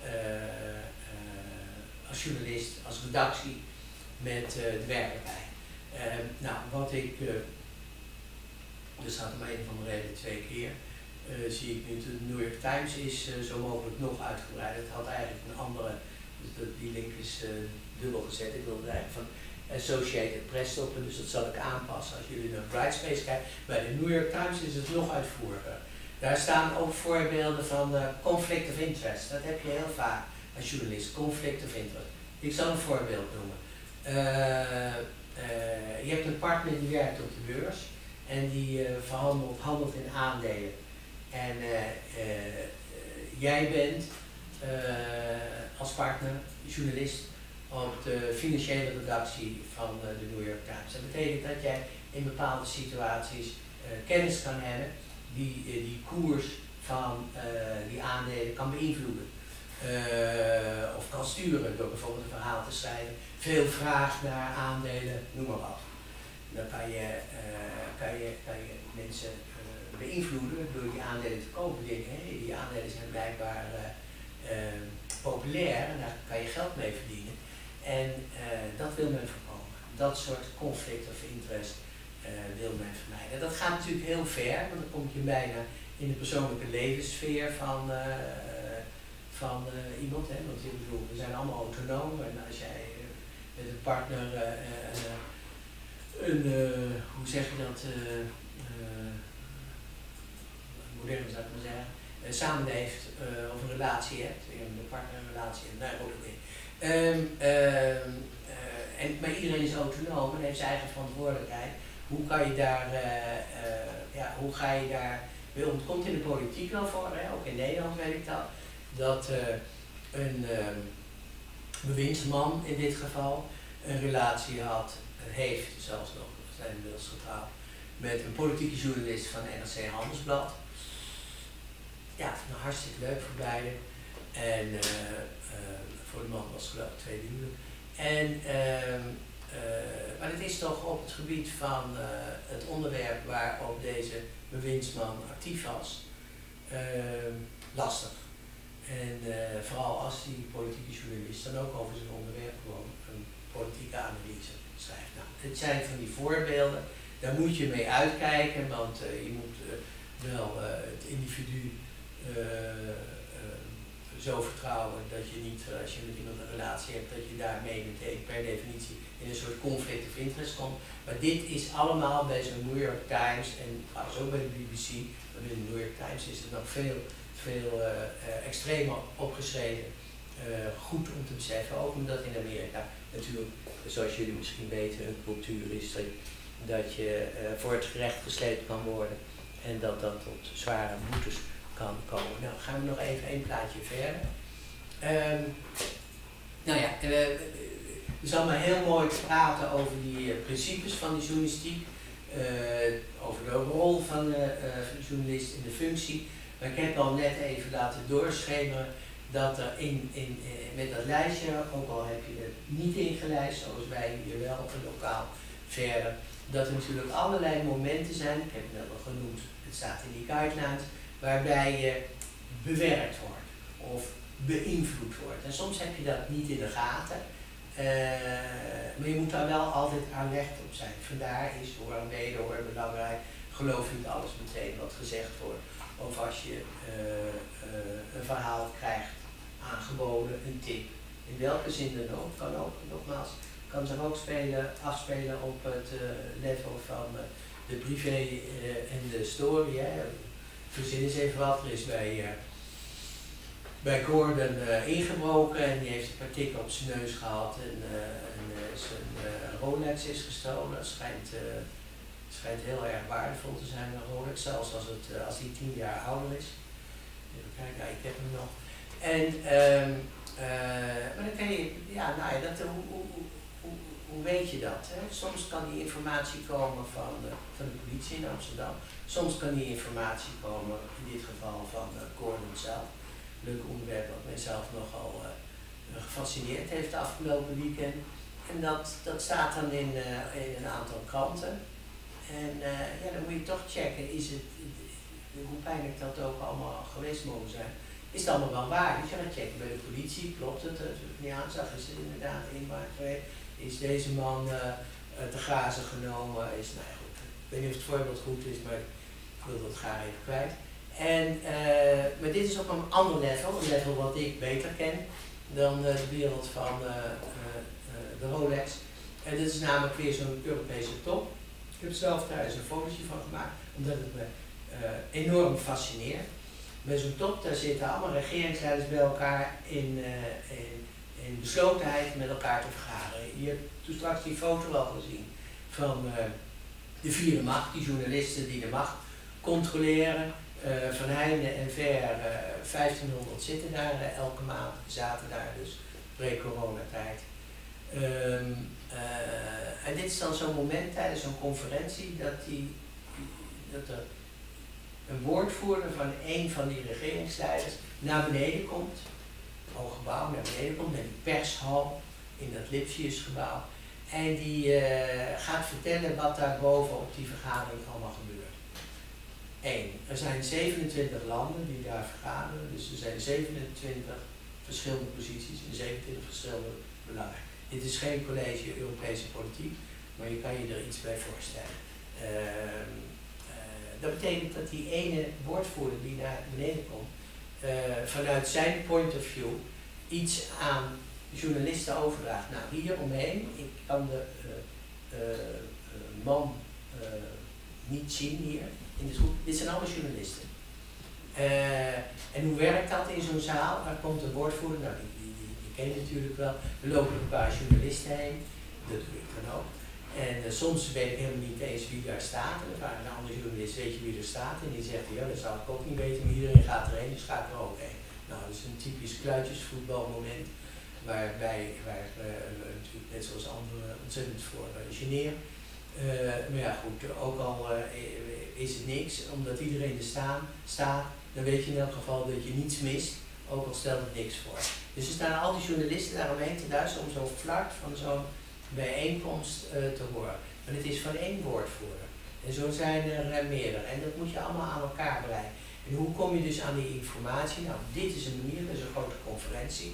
als journalist, als redactie met de werkelijkheid. Nou, wat ik, er staat er maar een van de reden 2 keer, zie ik nu, de New York Times is zo mogelijk nog uitgebreid. Het had eigenlijk een andere, dus die link is dubbel gezet. Ik wilde eigenlijk van Associated Press stoppen, dus dat zal ik aanpassen als jullie naar Brightspace kijken. Bij de New York Times is het nog uitvoeriger. Daar staan ook voorbeelden van conflict of interest. Dat heb je heel vaak als journalist, conflict of interest. Ik zal een voorbeeld noemen. Je hebt een partner die werkt op de beurs en die handelt in aandelen. En jij bent als partner, journalist, op de financiële redactie van de New York Times. Dat betekent dat jij in bepaalde situaties kennis kan hebben die koers van die aandelen kan beïnvloeden. Of kan sturen door bijvoorbeeld een verhaal te schrijven. Veel vraag naar aandelen, noem maar wat. Dan kan je mensen beïnvloeden door die aandelen te kopen. Die aandelen zijn blijkbaar populair en daar kan je geld mee verdienen. En dat wil men voorkomen. Dat soort conflict of interest wil men vermijden. Dat gaat natuurlijk heel ver, want dan kom je bijna in de persoonlijke levenssfeer van iemand. Hè? Want ik bedoel, we zijn allemaal autonoom en als jij met een partner hoe zeg je dat, modern zou ik maar zeggen, samenleeft of een relatie hebt, een partnerrelatie, nou ook weer. Maar iedereen is autonoom en heeft zijn eigen verantwoordelijkheid. Hoe kan je daar, hoe ga je daar mee om? Het komt in de politiek wel voor, hè? Ook in Nederland weet ik dat een bewindsman in dit geval een relatie heeft zelfs nog, zijn inmiddels getrouwd, met een politieke journalist van NRC Handelsblad. Ja, nou, hartstikke leuk voor beiden. En voor de man was het geloof ik tweede huwelijk. Maar het is toch op het gebied van het onderwerp waarop deze bewindsman actief was, lastig. En vooral als die politieke journalist dan ook over zijn onderwerp gewoon een politieke analyse schrijft. Nou, dit zijn van die voorbeelden, daar moet je mee uitkijken, want je moet wel het individu zo vertrouwen dat je niet, als je met iemand een relatie hebt, dat je daarmee meteen per definitie in een soort conflict of interest komt. Maar dit is allemaal bij zo'n New York Times en trouwens ook bij de BBC, maar bij de New York Times is het nog veel extremer opgeschreven. Goed om te beseffen, ook omdat in Amerika natuurlijk, zoals jullie misschien weten, een cultuur is dat je voor het gerecht gesleept kan worden en dat dat tot zware boetes kan komen. Nou, gaan we nog even één plaatje verder. Nou ja, het is allemaal heel mooi te praten over die principes van de journalistiek, over de rol van de journalist in de functie. Maar ik heb al net even laten doorschemeren dat er met dat lijstje, ook al heb je het niet ingelijst, zoals wij hier wel lokaal verder, dat er natuurlijk allerlei momenten zijn, ik heb het net al genoemd, het staat in die guidelines, waarbij je bewerkt wordt of beïnvloed wordt. En soms heb je dat niet in de gaten, maar je moet daar wel altijd alert op zijn. Vandaar is hoor en wederhoor belangrijk. Geloof niet alles meteen wat gezegd wordt. Of als je een verhaal krijgt aangeboden, een tip. In welke zin dan ook, kan ook, nogmaals, kan zich ook afspelen op het level van de privé en de story. Verzin eens even wat, er is bij Gordon ingebroken en die heeft een paar tikken op zijn neus gehad en zijn Rolex is gestolen. Het schijnt heel erg waardevol te zijn, een Rolex, zelfs als hij 10 jaar ouder is. Even kijken, ja, ik heb hem nog. En, maar dan kan je, ja, nou ja, hoe weet je dat? Hè? Soms kan die informatie komen van de politie in Amsterdam. Soms kan die informatie komen, in dit geval van Gordon zelf. Leuk onderwerp wat mijzelf nogal gefascineerd heeft de afgelopen weekend. En dat staat dan in een aantal kranten. En ja, dan moet je toch checken, hoe pijnlijk dat ook allemaal geweest mogen zijn. Is het allemaal wel waar? Dus je gaat checken bij de politie, klopt het? Als ik het niet aanzag, is het inderdaad inbraak geweest? Is deze man te grazen genomen? Nou ja, goed, ik weet niet of het voorbeeld goed is, maar ik wil dat graag even kwijt. Maar dit is op een ander level, een level wat ik beter ken dan de wereld van de Rolex. En dit is namelijk weer zo'n Europese top. Ik heb zelf daar eens een fotootje van gemaakt, omdat het me enorm fascineert. Bij zo'n top, daar zitten allemaal regeringsleiders bij elkaar in beslotenheid met elkaar te vergaderen. Je hebt toen straks die foto al gezien van de vierde macht, die journalisten die de macht controleren. Van heinde en ver, 1500 zitten daar elke maand, zaten daar dus pre-coronatijd. En dit is dan zo'n moment tijdens zo'n conferentie dat er een woordvoerder van een van die regeringsleiders naar beneden komt, hoog gebouw, naar beneden komt, naar die pershal in dat Lipsiusgebouw. En die gaat vertellen wat daar boven op die vergadering allemaal gebeurt. 1. Er zijn 27 landen die daar vergaderen, dus er zijn 27 verschillende posities in 27 verschillende belangen. Dit is geen college Europese politiek, maar je kan je er iets bij voorstellen. Dat betekent dat die ene woordvoerder die naar beneden komt, vanuit zijn point of view iets aan journalisten overdraagt. Nou, hier omheen, ik kan de man niet zien hier in de groep. Dit zijn allemaal journalisten. En hoe werkt dat in zo'n zaal? Daar komt een woordvoerder, nou die ken je natuurlijk wel. Er lopen een paar journalisten heen, dat doe ik dan ook. En soms weet ik helemaal niet eens wie daar staat. En dan vraagt een andere journalist, weet je wie er staat? En die zegt, ja, dat zou ik ook niet weten, maar iedereen gaat erheen, dus ga ik er ook heen. Nou, dat is een typisch kluitjesvoetbalmoment, waarbij natuurlijk net zoals anderen ontzettend voor generen. Maar ja goed, ook al is het niks, omdat iedereen er staat, dan weet je in elk geval dat je niets mist, ook al stelt het niks voor. Dus er staan al die journalisten daaromheen te duizen om zo'n flart van zo'n bijeenkomst te horen. Maar het is van één woordvoerder. En zo zijn er meerdere. En dat moet je allemaal aan elkaar breien. En hoe kom je dus aan die informatie? Nou, dit is een manier, dat is een grote conferentie.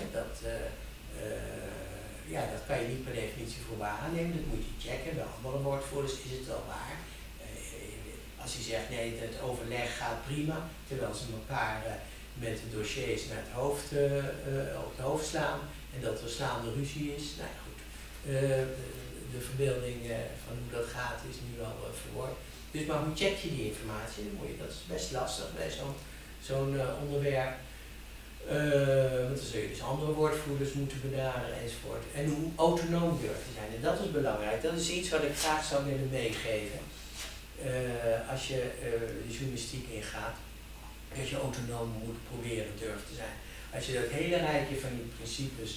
Dat kan je niet per definitie voor waar aannemen, dat moet je checken. Bij andere woordvoerders is het wel waar. Als je zegt nee, het overleg gaat prima, terwijl ze elkaar met de dossiers naar het op het hoofd slaan en dat er slaande ruzie is. Nou ja, goed, de verbeelding van hoe dat gaat is nu al verwoord. Dus maar hoe check je die informatie? Dat is best lastig bij zo'n onderwerp. Want dan zul je dus andere woordvoerders moeten benaderen enzovoort. En hoe autonoom durf te zijn. En dat is belangrijk. Dat is iets wat ik graag zou willen meegeven. als je de journalistiek ingaat, dat je autonoom moet proberen durven te zijn. Als je dat hele rijtje van die principes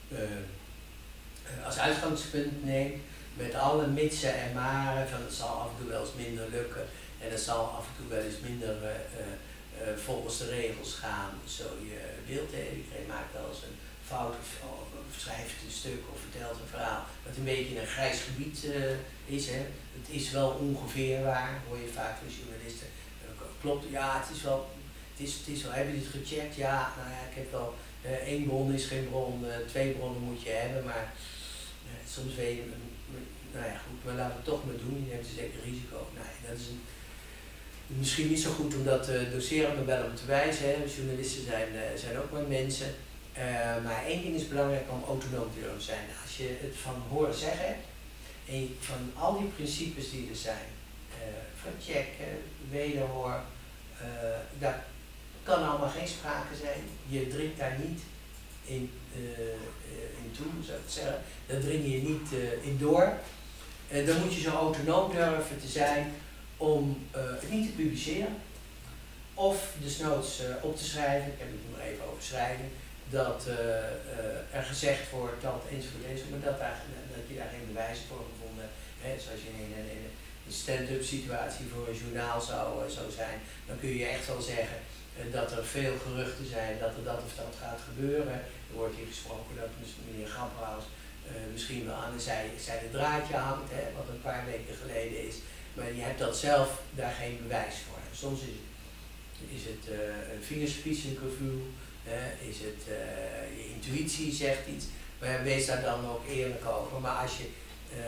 als uitgangspunt neemt, met alle mitsen en maren, van het zal af en toe wel eens minder lukken en het zal af en toe wel eens minder volgens de regels gaan, zo je wilt. Iedereen maakt wel eens een fout of schrijft een stuk of vertelt een verhaal wat een beetje een grijs gebied is. Hè. Het is wel ongeveer waar, hoor je vaak van journalisten. Klopt, ja, het is wel, hebben jullie het gecheckt? Ja, nou ja, ik heb wel, 1 bron is geen bron, 2 bronnen moet je hebben, maar soms weet je, nou ja goed, maar laten we het toch maar doen, je neemt een zeker risico. Nou, dat is misschien niet zo goed om dat te doseren, maar wel om te wijzen. Hè. Journalisten zijn ook maar mensen. Maar één ding is belangrijk om autonoom te durven zijn. Als je het van horen zeggen hebt, en van al die principes die er zijn, van checken, wederhoor, daar kan allemaal geen sprake zijn. Je dringt daar niet in toe, zou ik zeggen. Daar dring je niet in door. Dan moet je zo autonoom durven te zijn om het niet te publiceren. Of desnoods op te schrijven, ik heb het nog even over schrijven, dat er gezegd wordt dat enzovoort, maar dat je daar geen bewijs voor gevonden hebt. Zoals je in een stand-up situatie voor een journaal zou zijn, dan kun je echt wel zeggen dat er veel geruchten zijn dat er dat of dat gaat gebeuren. Er wordt hier gesproken dat meneer Grapperhaus misschien wel aan de zijde draadje hangt, hè, wat een paar weken geleden is. Maar je hebt dat zelf daar geen bewijs voor. Soms is het een vingerspitsengevoel, is het je intuïtie zegt iets, maar wees daar dan ook eerlijk over. Maar als je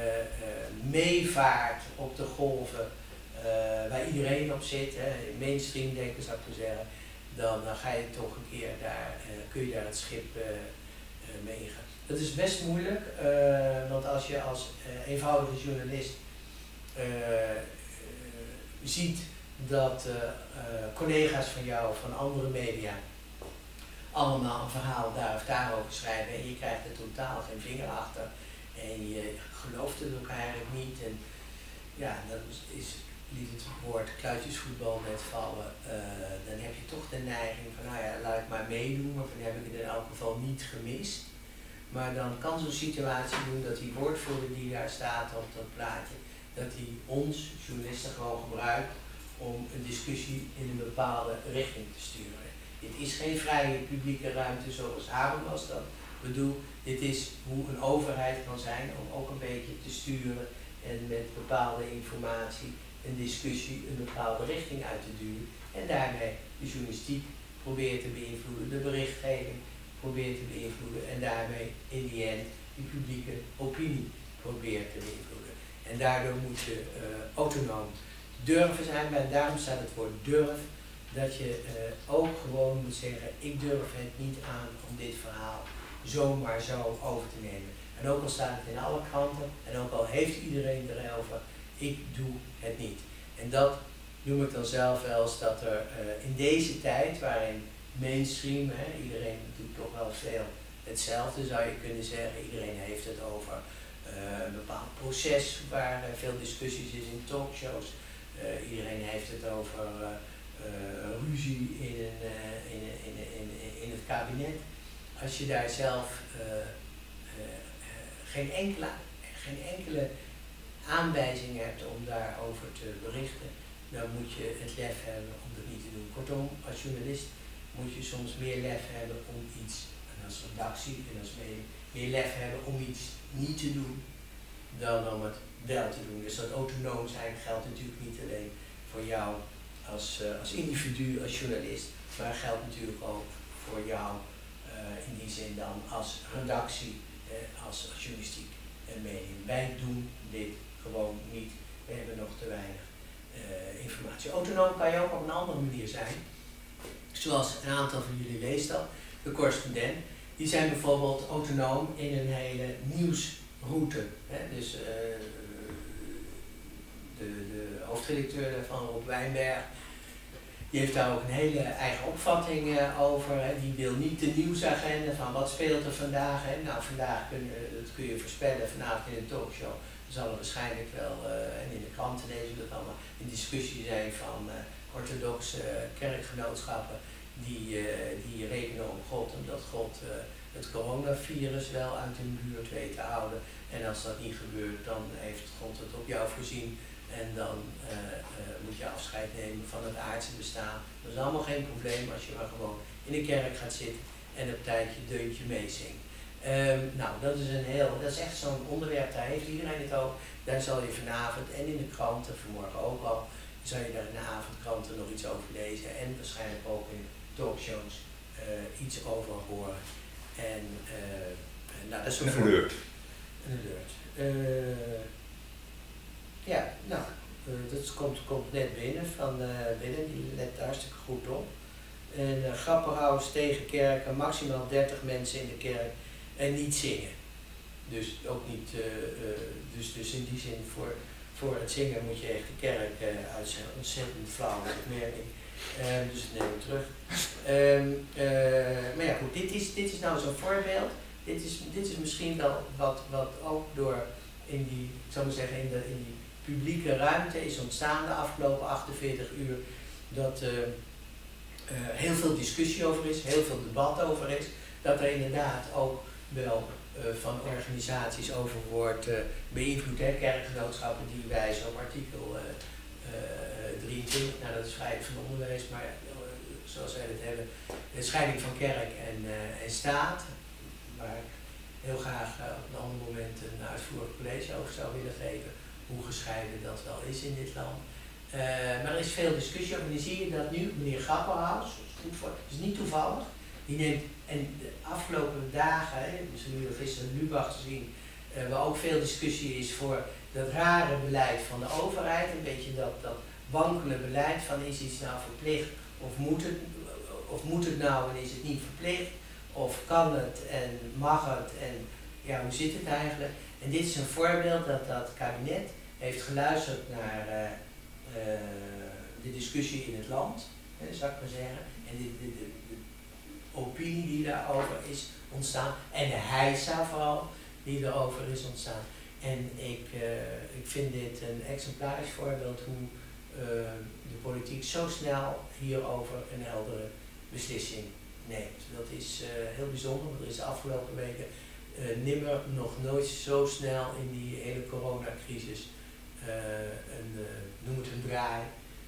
meevaart op de golven waar iedereen op zit, mainstream denken zou ik maar zeggen, dan ga je toch een keer kun je daar het schip mee ingaan. Dat is best moeilijk, want als je als eenvoudige journalist ziet dat collega's van jou, van andere media, allemaal een verhaal daar of daarover schrijven en je krijgt er totaal geen vinger achter en je gelooft het ook eigenlijk niet. En ja, dan liet het woord kluitjesvoetbal net vallen, dan heb je toch de neiging van, nou ja, laat ik maar meedoen, of dan heb ik het in elk geval niet gemist. Maar dan kan zo'n situatie doen dat die woordvoerder die daar staat op dat plaatje, dat hij ons, journalisten, gewoon gebruikt om een discussie in een bepaalde richting te sturen. Dit is geen vrije publieke ruimte zoals Habermas dat bedoelt. Dit is hoe een overheid kan zijn om ook een beetje te sturen en met bepaalde informatie een discussie een bepaalde richting uit te duwen. En daarmee de journalistiek probeert te beïnvloeden, de berichtgeving probeert te beïnvloeden en daarmee in die end de publieke opinie probeert te beïnvloeden. En daardoor moet je autonoom durven zijn, maar daarom staat het woord durf, dat je ook gewoon moet zeggen, ik durf het niet aan om dit verhaal zomaar zo over te nemen. En ook al staat het in alle kranten, en ook al heeft iedereen erover, ik doe het niet. En dat noem ik dan zelf wel eens dat er in deze tijd, waarin mainstream, iedereen doet toch wel veel hetzelfde zou je kunnen zeggen, iedereen heeft het over een bepaald proces waar veel discussies is in talkshows, iedereen heeft het over ruzie in het kabinet. Als je daar zelf geen enkele aanwijzing hebt om daarover te berichten, dan moet je het lef hebben om dat niet te doen. Kortom, als journalist moet je soms meer lef hebben om iets, en als redactie en als meer lef hebben om iets niet te doen, dan om het wel te doen. Dus dat autonoom zijn geldt natuurlijk niet alleen voor jou als individu, als journalist, maar geldt natuurlijk ook voor jou in die zin dan als redactie, als journalistiek medium. Wij doen dit gewoon niet. We hebben nog te weinig informatie. Autonoom kan je ook op een andere manier zijn. Zoals een aantal van jullie leest al, de correspondent. Die zijn bijvoorbeeld autonoom in een hele nieuwsroute. Dus de hoofdredacteur van Rob Wijnberg, die heeft daar ook een hele eigen opvatting over. Die wil niet de nieuwsagenda van wat speelt er vandaag. Nou, vandaag dat kun je voorspellen vanavond in een talkshow. Er zal er waarschijnlijk wel, en in de kranten lezen we dat allemaal, een discussie zijn van orthodoxe kerkgenootschappen die rekenen op God, omdat God het coronavirus wel uit hun buurt weet te houden. En als dat niet gebeurt, dan heeft God het op jou voorzien. En dan moet je afscheid nemen van het aardse bestaan. Dat is allemaal geen probleem als je maar gewoon in de kerk gaat zitten en een tijdje deuntje meezingt. Nou, dat is echt zo'n onderwerp, daar heeft iedereen het over. Daar zal je vanavond en in de kranten, vanmorgen ook al, zal je daar in de avondkranten nog iets over lezen. En waarschijnlijk ook in talkshows iets over horen. En nou, dat is een
alert.
Een alert. Ja, nou, dat komt net binnen van Willem, die let hartstikke goed op. En grappenhuis tegen kerken, maximaal 30 mensen in de kerk en niet zingen. Dus ook niet, dus in die zin voor het zingen moet je echt de kerk uit zijn. Ontzettend flauwe opmerking. Dus dat neem ik terug. Maar ja goed, dit is nou zo'n voorbeeld. Dit is misschien wel wat ook door in die, ik zou maar zeggen, in die publieke ruimte is ontstaan de afgelopen 48 uur. Dat heel veel discussie over is, heel veel debat over is. Dat er inderdaad ook wel van organisaties over wordt beïnvloed. Kerkgenootschappen die wijzen op artikel 23, nou dat is vrijheid van onderwijs, maar zoals wij het hebben, de scheiding van kerk en staat, waar ik heel graag op een ander moment een uitvoerig college over zou willen geven, hoe gescheiden dat wel is in dit land. Maar er is veel discussie over en dan zie je dat nu meneer Grapperhaus, dat is niet toevallig, die neemt, en de afgelopen dagen, misschien nu gisteren Lubach te zien, waar ook veel discussie is voor dat rare beleid van de overheid, een beetje dat wankele beleid van is iets nou verplicht of moet het nou en is het niet verplicht, of kan het en mag het en ja, hoe zit het eigenlijk? En dit is een voorbeeld dat kabinet heeft geluisterd naar de discussie in het land, zou ik maar zeggen, en de opinie die daarover is ontstaan en de heisa vooral die erover is ontstaan. En ik vind dit een exemplarisch voorbeeld hoe de politiek zo snel hierover een heldere beslissing neemt. Dat is heel bijzonder, want er is de afgelopen weken nog nooit zo snel in die hele coronacrisis noem het een draai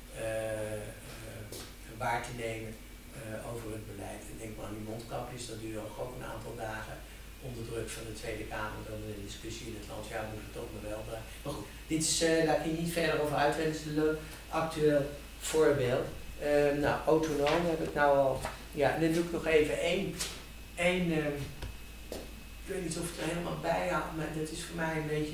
waar te nemen over het beleid. Ik denk maar aan die mondkapjes, dat duurde ook een aantal dagen onder druk van de Tweede Kamer, dan de discussie in het land, ja moet het toch nog wel draaien. Maar goed, dit is, laat ik hier niet verder over uitweiden, het is een leuk actueel voorbeeld. Nou, autonoom heb ik nou al, ja, en dan doe ik nog even één ik weet niet of ik het er helemaal bij haal, maar dat is voor mij een beetje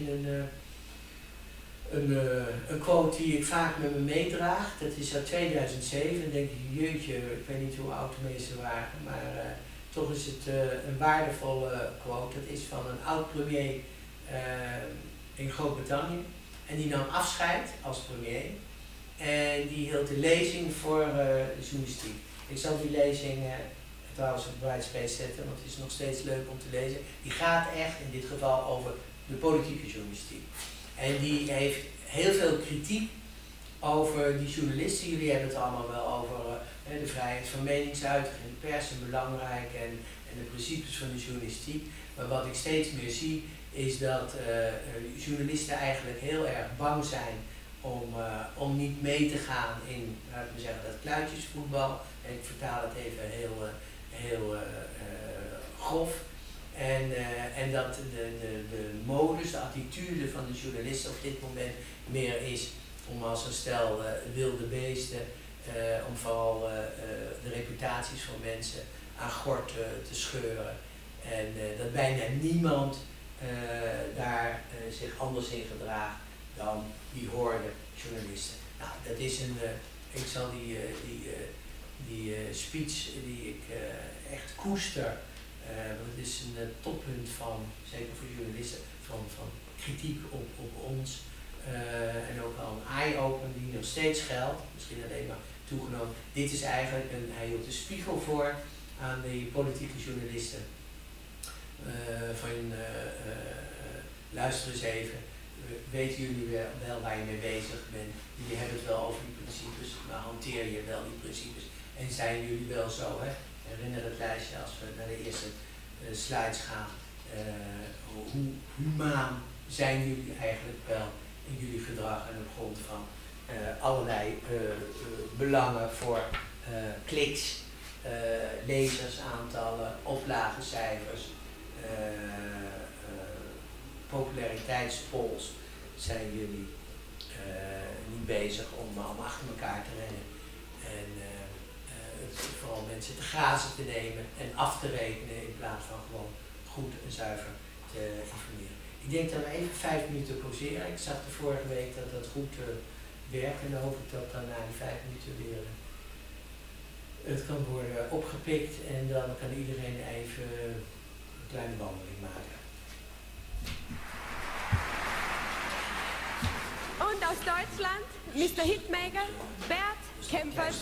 een quote die ik vaak met me meedraag. Dat is uit 2007. Dan denk ik, jeetje, ik weet niet hoe oud de meesten waren, maar toch is het een waardevolle quote. Dat is van een oud-premier in Groot-Brittannië. En die nam afscheid als premier. En die hield de lezing voor de journalistiek. Ik zal die lezing trouwens op Brightspace zetten, want het is nog steeds leuk om te lezen. Die gaat echt in dit geval over de politieke journalistiek. En die heeft heel veel kritiek over die journalisten. Jullie hebben het allemaal wel over de vrijheid van meningsuiting en de pers is belangrijk en de principes van de journalistiek. Maar wat ik steeds meer zie is dat journalisten eigenlijk heel erg bang zijn om niet mee te gaan in, laten we zeggen, dat kluitjesvoetbal. En ik vertaal het even heel grof. En dat de modus, de attitude van de journalisten op dit moment meer is om als een stel wilde beesten, om vooral de reputaties van mensen aan gort te scheuren. En dat bijna niemand daar zich anders in gedraagt dan die horde journalisten. Nou, dat is ik zal die speech die ik echt koester, want het is een toppunt van, zeker voor journalisten, van kritiek op ons. En ook al een eye-open die nog steeds geldt, misschien alleen maar toegenomen. Dit is eigenlijk, hij hield de spiegel voor aan de politieke journalisten. Luister eens even, weten jullie wel waar je mee bezig bent. Jullie hebben het wel over die principes, maar hanteer je wel die principes. En zijn jullie wel zo, hè? Herinner het lijstje als we naar de eerste slides gaan. Hoe humaan zijn jullie eigenlijk wel in jullie gedrag en op grond van allerlei belangen voor kliks, lezersaantallen, oplagecijfers, populariteitspolls, zijn jullie niet bezig om achter elkaar te rennen en vooral mensen te grazen te nemen en af te rekenen in plaats van gewoon goed en zuiver te informeren. Ik denk dat we even 5 minuten pauzeren. Ik zag de vorige week dat dat goed werkt en dan hoop ik dat dan na die 5 minuten weer het kan worden opgepikt en dan kan iedereen even een kleine wandeling maken.
Und aus Deutschland, Mr. Hitmaker, Bert Kempers.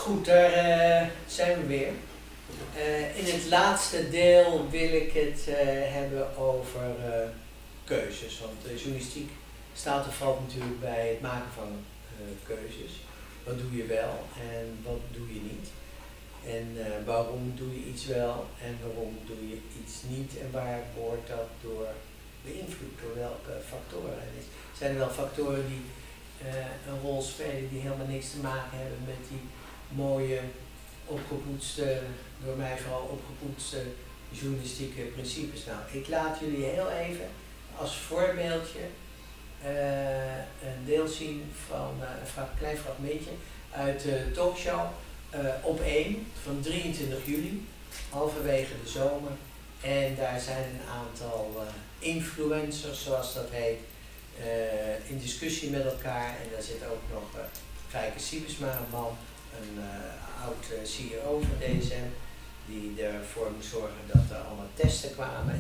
Goed, daar zijn we weer. In het laatste deel wil ik het hebben over keuzes. Want journalistiek staat of valt natuurlijk bij het maken van keuzes. Wat doe je wel en wat doe je niet? En waarom doe je iets wel en waarom doe je iets niet? En waar wordt dat door beïnvloed? Door welke factoren? En zijn er wel factoren die een rol spelen die helemaal niks te maken hebben met die mooie, opgepoetste, door mij vooral opgepoetste journalistieke principes? Nou, ik laat jullie heel even als voorbeeldje een deel zien van een klein fragmentje uit de talkshow Op 1 van 23 juli, halverwege de zomer. En daar zijn een aantal influencers, zoals dat heet, in discussie met elkaar. En daar zit ook nog Fijke Siebesma, een man, een oud CEO van DSM, die ervoor moest zorgen dat er allemaal testen kwamen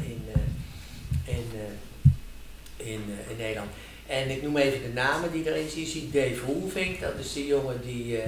in Nederland. En ik noem even de namen die erin zie. Je ziet Dave Roelvink, dat is de jongen die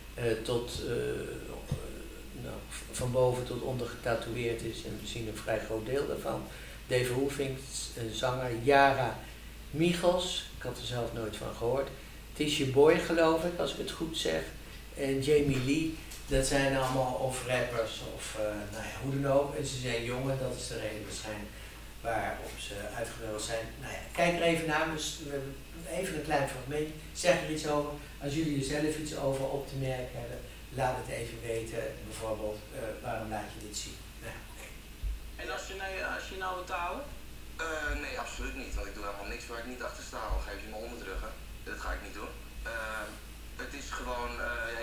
van boven tot onder getatoeëerd is. En we zien een vrij groot deel daarvan. Dave Roelvink, zanger. Yara Michels, ik had er zelf nooit van gehoord. Tisha Boy, geloof ik, als ik het goed zeg. En Jamie Lee, dat zijn allemaal of rappers of nou ja, hoe dan ook. En ze zijn jongen, dat is de reden waarschijnlijk waarop ze uitgenodigd zijn. Nou ja, kijk er even naar, dus even een klein fragment. Zeg er iets over. Als jullie er zelf iets over op te merken hebben, laat het even weten. Bijvoorbeeld, waarom laat je dit zien? Nou, okay.
En als je nou wilt houden?
Nee, absoluut niet. Want ik doe helemaal niks waar ik niet achter sta. Al geef je me 100 ruggen. Dat ga ik niet doen. Het is gewoon,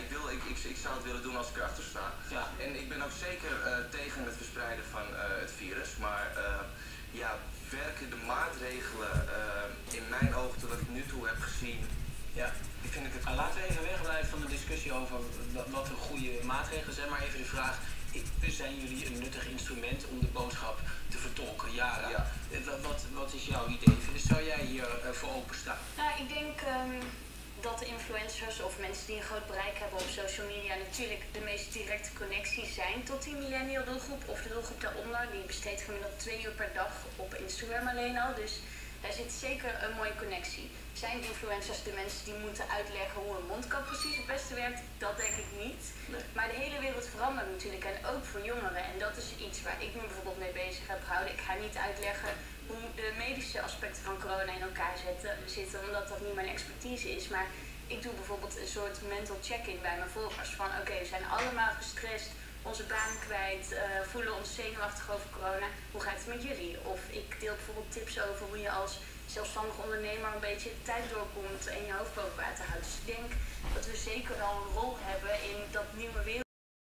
ik zou het willen doen als ik erachter sta.
Ja.
En ik ben ook zeker tegen het verspreiden van het virus. Maar ja, werken de maatregelen in mijn ogen, tot wat ik nu toe heb gezien,
Ja.
vind ik het...
Laten we even wegblijven van de discussie over wat een goede maatregelen zijn. Maar even de vraag, zijn jullie een nuttig instrument om de boodschap te vertolken? Yara,
Ja.
Wat is jouw idee? Zou jij hier voor openstaan?
Nou, ik denk dat de influencers of mensen die een groot bereik hebben op social media natuurlijk de meest directe connectie zijn tot die millennial doelgroep of de doelgroep daaronder. Die besteedt gemiddeld 2 uur per dag op Instagram alleen al. Dus daar zit zeker een mooie connectie. Zijn influencers de mensen die moeten uitleggen hoe een mondkap precies het beste werkt? Dat denk ik niet.
Nee.
Maar de hele wereld verandert natuurlijk en ook voor jongeren. En dat is iets waar ik me bijvoorbeeld mee bezig heb gehouden. Ik ga niet uitleggen hoe de medische aspecten van corona in elkaar zitten, omdat dat niet mijn expertise is. Maar ik doe bijvoorbeeld een soort mental check-in bij mijn volgers. Van oké, we zijn allemaal gestrest, onze baan kwijt, voelen ons zenuwachtig over corona. Hoe gaat het met jullie? Of ik deel bijvoorbeeld tips over hoe je als zelfstandig ondernemer een beetje de tijd doorkomt en je hoofd boven water houdt. Dus ik denk dat we zeker wel een rol hebben in dat nieuwe wereld.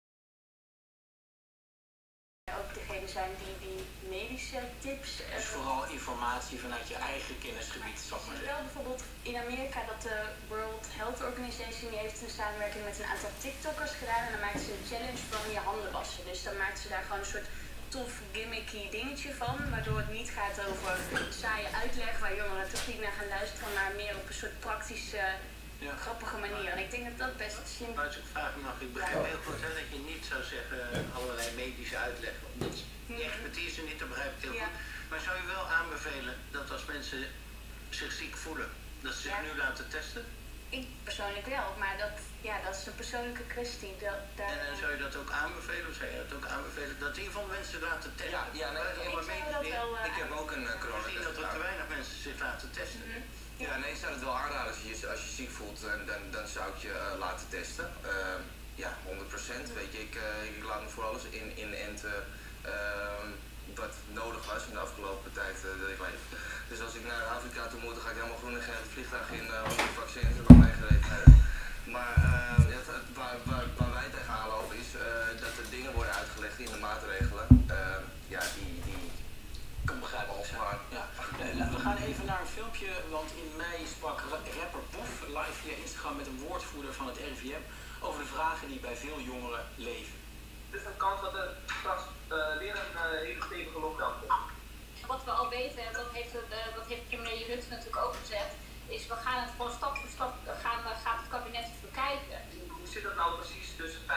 Ook degene zijn die medische tips.
Dus vooral informatie vanuit je eigen kennisgebied, zal ik maar zeggen.
Wel bijvoorbeeld in Amerika dat de World Health Organization die heeft een samenwerking met een aantal TikTokkers gedaan en dan maakt ze een challenge van je handen wassen. Dus dan maakt ze daar gewoon een soort tof gimmicky dingetje van, waardoor het niet gaat over saaie uitleg waar jongeren toch niet naar gaan luisteren, maar meer op een soort praktische, grappige manier. En ik denk dat dat best slim is.
Als ik vragen mag, ik begrijp heel goed hè, dat je niet zou zeggen allerlei medische uitleg, omdat die expertise niet, dat begrijp ik heel goed. Maar zou je wel aanbevelen dat als mensen zich ziek voelen, dat ze zich nu laten testen?
Ik persoonlijk wel, maar dat is een persoonlijke kwestie.
En zou je dat ook aanbevelen, of zou je dat ook aanbevelen, dat in ieder geval mensen laten testen?
Ik heb ook een coronatest.
Ik zie dat er te weinig mensen zich laten testen.
Ja, nee, ik zou het wel aanraden als je ziek voelt, dan zou ik je laten testen. Ja, 100%. Weet je, ik laat me voor alles inenten wat nodig was in de afgelopen tijd dat ik leef. Dus als ik naar Afrika toe moet, dan ga ik helemaal groen en geel het vliegtuig in om die vaccins en dan mijn gelegenheid. Maar waar wij tegenaan lopen is dat er dingen worden uitgelegd in de maatregelen. Die
kan begrijpelijk zijn. Ja. We gaan even naar een filmpje, want in mei sprak rapper Boef live via Instagram met een woordvoerder van het RIVM over de vragen die bij veel jongeren leven.
Dus een kans dat er straks weer een hele stevige lockdown komt.
Wat we al weten, en dat heeft premier Rutte natuurlijk ook gezegd, is we gaan het gewoon stap voor stap, gaat het kabinet bekijken.
Hoe zit dat nou precies? Dus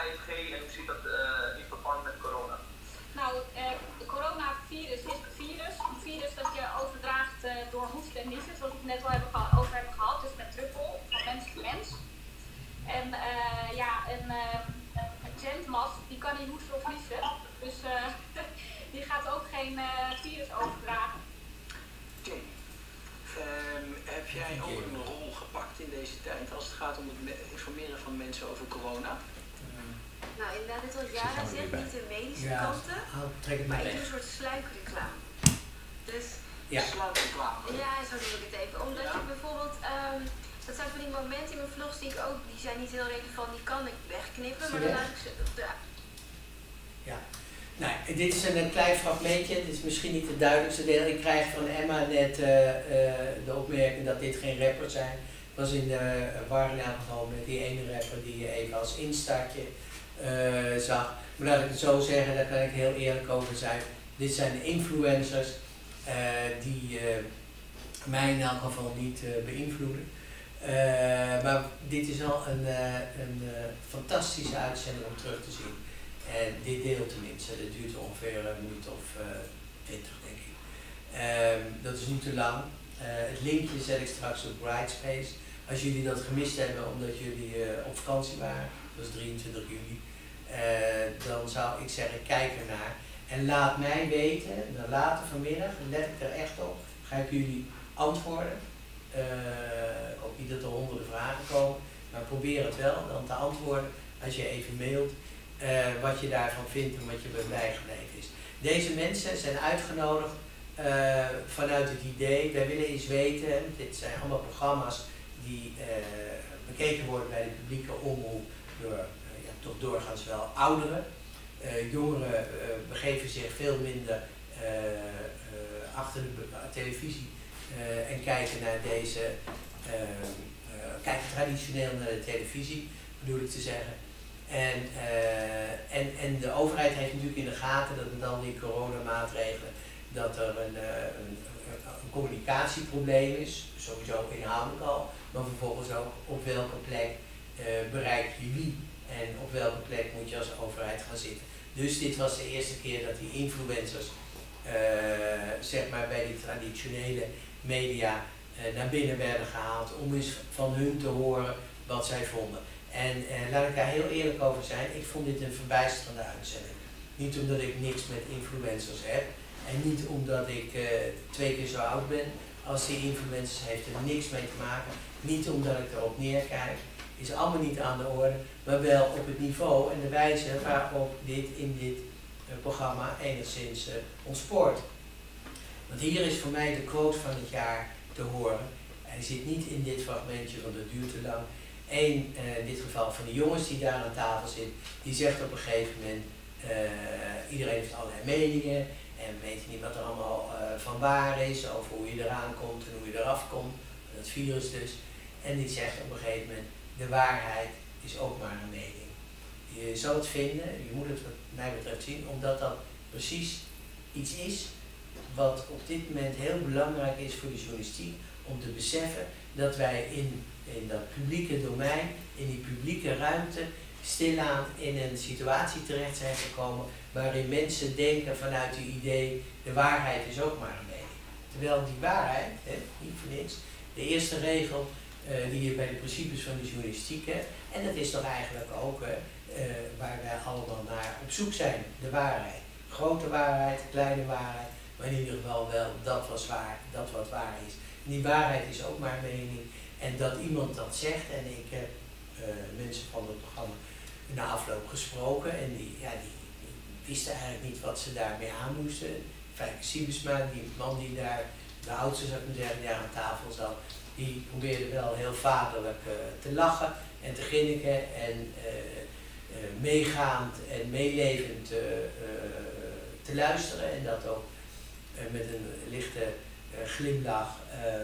En een zendmast, die kan niet hoesten of niezen. Dus die gaat ook geen virus overdragen.
Heb jij ook een rol gepakt in deze tijd als het gaat om het informeren van mensen over corona?
Nou, inderdaad, net als Jara zegt, niet de medische kanten, maar ik doe een soort sluikreclame. Dus
sluikreclame.
Ja, zo doe ik het even. Omdat je bijvoorbeeld, dat zijn van die momenten in mijn vlogs die ik ook, die zijn niet heel relevant, die kan ik wegknippen, maar dan laat ik ze op de...
Ja. Nou, dit is een klein fragmentje, dit is misschien niet het duidelijkste deel. Ik krijg van Emma net de opmerking dat dit geen rappers zijn. Het was in de war in elk geval met die ene rapper die je even als instartje zag. Maar laat ik het zo zeggen, daar kan ik heel eerlijk over zijn. Dit zijn de influencers die mij in elk geval niet beïnvloeden. Maar dit is al een fantastische uitzending om terug te zien. En dit deel tenminste, dat duurt ongeveer een minuut of 20 denk ik. Dat is niet te lang. Het linkje zet ik straks op Brightspace. Als jullie dat gemist hebben omdat jullie op vakantie waren, dat is 23 juli, dan zou ik zeggen kijk ernaar. En laat mij weten, dan later vanmiddag, let ik er echt op, ga ik jullie antwoorden. Ook niet dat er honderden vragen komen, maar probeer het wel dan te antwoorden als je even mailt. Wat je daarvan vindt en wat je bij bijgebleven is. Deze mensen zijn uitgenodigd vanuit het idee, wij willen eens weten, dit zijn allemaal programma's die bekeken worden bij de publieke omroep door toch doorgaans wel ouderen. Jongeren begeven zich veel minder achter de televisie en kijken naar kijken traditioneel naar de televisie, bedoel ik te zeggen. En de overheid heeft natuurlijk in de gaten dat met al die coronamaatregelen dat er een communicatieprobleem is, sowieso inhoudelijk al, maar vervolgens ook op welke plek bereik je wie en op welke plek moet je als overheid gaan zitten. Dus dit was de eerste keer dat die influencers zeg maar bij die traditionele media naar binnen werden gehaald om eens van hun te horen wat zij vonden. En laat ik daar heel eerlijk over zijn, ik vond dit een verbijsterende uitzending. Niet omdat ik niks met influencers heb en niet omdat ik 2 keer zo oud ben als die influencers, heeft er niks mee te maken. Niet omdat ik erop neerkijk, is allemaal niet aan de orde, maar wel op het niveau en de wijze waarop dit in dit programma enigszins ontspoort. Want hier is voor mij de quote van het jaar te horen. Hij zit niet in dit fragmentje, want dat duurt te lang. In dit geval van de jongens die daar aan tafel zit, die zegt op een gegeven moment, iedereen heeft allerlei meningen en we weten niet wat er allemaal van waar is, over hoe je eraan komt en hoe je eraf komt, dat virus dus. En die zegt op een gegeven moment, de waarheid is ook maar een mening. Je zal het vinden, je moet het wat mij betreft zien, omdat dat precies iets is wat op dit moment heel belangrijk is voor de journalistiek, om te beseffen dat wij in dat publieke domein, in die publieke ruimte, stilaan in een situatie terecht zijn gekomen waarin mensen denken vanuit het idee, de waarheid is ook maar een mening. Terwijl die waarheid, niet voor niks, de eerste regel die je bij de principes van de journalistiek hebt, en dat is toch eigenlijk ook waar wij allemaal naar op zoek zijn, de waarheid. Grote waarheid, kleine waarheid, maar in ieder geval wel dat was waar, dat wat waar is. En die waarheid is ook maar een mening. En dat iemand dat zegt, en ik heb mensen van het programma na afloop gesproken en die wisten eigenlijk niet wat ze daarmee aan moesten. Fijke Siebesma, die man die daar, de oudste zou ik maar zeggen, die daar aan tafel zat, die probeerde wel heel vaderlijk te lachen en te grinniken en meegaand en meelevend te luisteren en dat ook met een lichte glimlach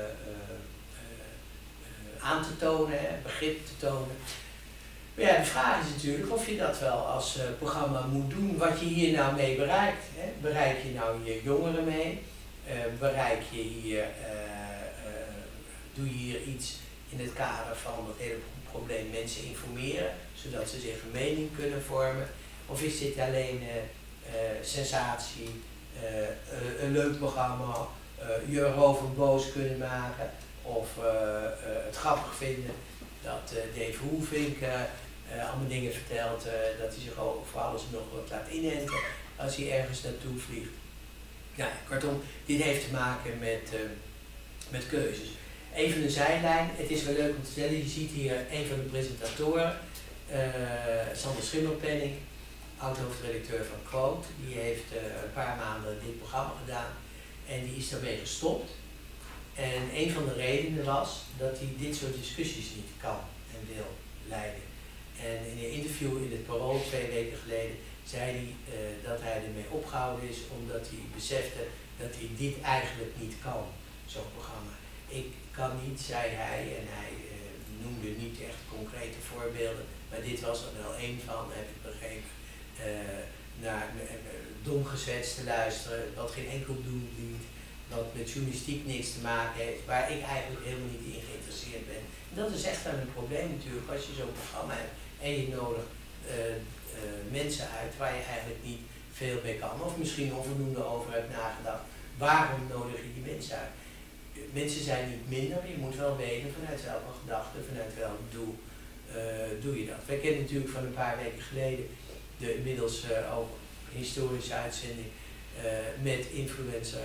aan te tonen, begrip te tonen. Maar ja, de vraag is natuurlijk of je dat wel als programma moet doen, wat je hier nou mee bereikt. Bereik je nou je jongeren mee? Bereik je hier, doe je hier iets in het kader van het hele probleem mensen informeren, zodat ze zich een mening kunnen vormen? Of is dit alleen sensatie, een leuk programma, je erover boos kunnen maken of het grappig vinden? dat Dave Hoevink allemaal dingen vertelt, dat hij zich ook voor alles nog wat laat inenten als hij ergens naartoe vliegt. Ja, kortom, dit heeft te maken met keuzes. Even een zijlijn, het is wel leuk om te stellen, je ziet hier een van de presentatoren, Sander Schimmelpenninck, oud-hoofdredacteur van Quote. Die heeft een paar maanden dit programma gedaan en die is daarmee gestopt. En een van de redenen was dat hij dit soort discussies niet kan en wil leiden. En in een interview in het Parool 2 weken geleden zei hij dat hij ermee opgehouden is omdat hij besefte dat hij dit eigenlijk niet kan, zo'n programma. Ik kan niet, zei hij, en hij noemde niet echt concrete voorbeelden, maar dit was er wel één van, heb ik begrepen, naar domgezwets te luisteren, wat geen enkel doel dient, wat met journalistiek niks te maken heeft, waar ik eigenlijk helemaal niet in geïnteresseerd ben. En dat is echt wel een probleem natuurlijk, als je zo'n programma hebt en je nodigt mensen uit waar je eigenlijk niet veel mee kan, of misschien onvoldoende over hebt nagedacht. Waarom nodig je die mensen uit? Mensen zijn niet minder, je moet wel weten vanuit welke gedachte, vanuit welk doel doe je dat. Wij kennen natuurlijk van een paar weken geleden de inmiddels ook historische uitzending met influencer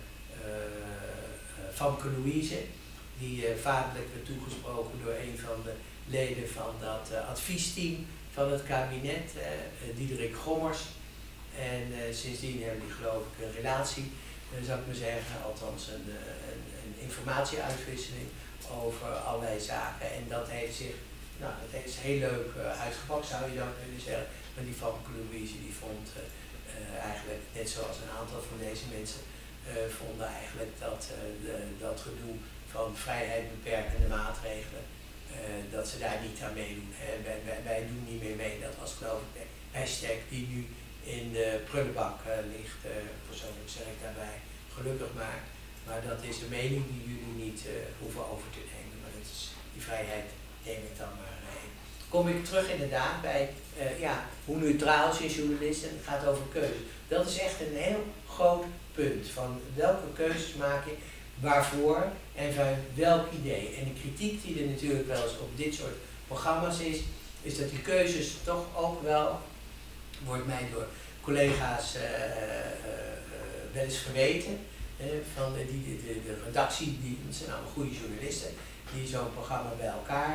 Famke Louise, die vaderlijk werd toegesproken door een van de leden van dat adviesteam van het kabinet, Diederik Gommers. En sindsdien hebben die geloof ik een relatie, zou ik maar zeggen, althans een informatieuitwisseling over allerlei zaken. En dat heeft zich, nou dat heeft heel leuk uitgepakt zou je dan kunnen zeggen. Maar die Famke Louise die vond eigenlijk, net zoals een aantal van deze mensen, vonden eigenlijk dat gedoe van vrijheid beperkende maatregelen, dat ze daar niet aan meedoen. Wij doen niet meer mee, dat was geloof ik de hashtag die nu in de prullenbak ligt. Persoonlijk zeg ik daarbij gelukkig maar dat is een mening die jullie niet hoeven over te nemen. Maar dat is, die vrijheid neem ik dan maar in. Kom ik terug inderdaad bij hoe neutraal is een journalist en het gaat over keuzes. Dat is echt een heel groot punt van welke keuzes maak je, waarvoor en van welk idee. En de kritiek die er natuurlijk wel eens op dit soort programma's is dat die keuzes toch ook wel, wordt mij door collega's wel eens verweten, van de redactie, dat zijn allemaal goede journalisten, die zo'n programma bij elkaar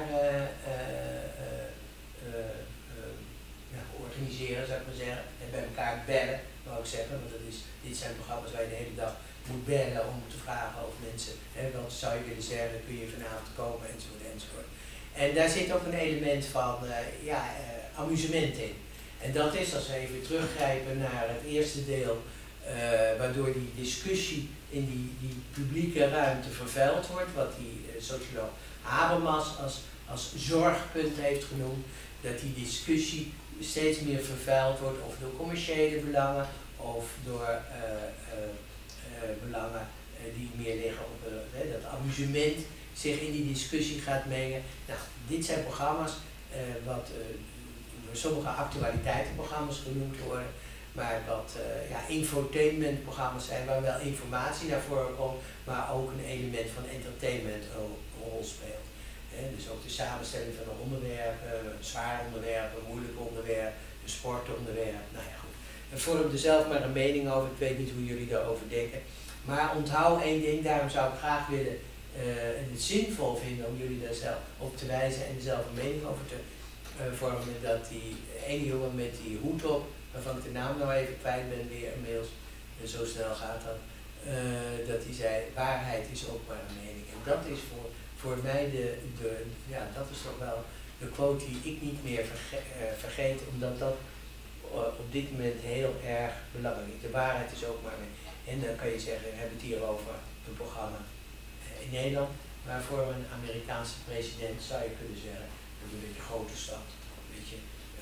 organiseren, zou ik maar zeggen, en bij elkaar bellen, wou ik zeggen, want dit zijn programma's waar je de hele dag moet bellen om te vragen over mensen, wat zou je willen zeggen, kun je vanavond komen, enzovoort, enzovoort. En daar zit ook een element van amusement in. En dat is, als we even teruggrijpen naar het eerste deel, waardoor die discussie in die publieke ruimte vervuild wordt, wat die socioloog Habermas als zorgpunt heeft genoemd, dat die discussie steeds meer vervuild wordt, of door commerciële belangen, of door belangen die meer liggen op dat amusement zich in die discussie gaat mengen. Nou, dit zijn programma's wat door sommige actualiteitenprogramma's genoemd worden, maar wat infotainmentprogramma's zijn waar wel informatie naar voren komt, maar ook een element van entertainment een rol speelt. Dus ook de samenstelling van de onderwerpen, een zwaar onderwerp, een moeilijk onderwerp, een sportonderwerp. Nou ja, goed. En vorm er zelf maar een mening over, ik weet niet hoe jullie daarover denken. Maar onthoud één ding, daarom zou ik graag willen het zinvol vinden om jullie daar zelf op te wijzen en er zelf een mening over te vormen, dat die ene jongen met die hoed op, waarvan ik de naam nou even kwijt ben weer inmiddels, zo snel gaat dat, dat hij zei, waarheid is ook maar een mening. En dat is voor mij dat is toch wel de quote die ik niet meer vergeet, omdat dat op dit moment heel erg belangrijk is. De waarheid is ook maar een mening. En dan kan je zeggen, we hebben het hier over een programma in Nederland, maar voor een Amerikaanse president zou je kunnen zeggen, dat is een beetje een grote stad, een beetje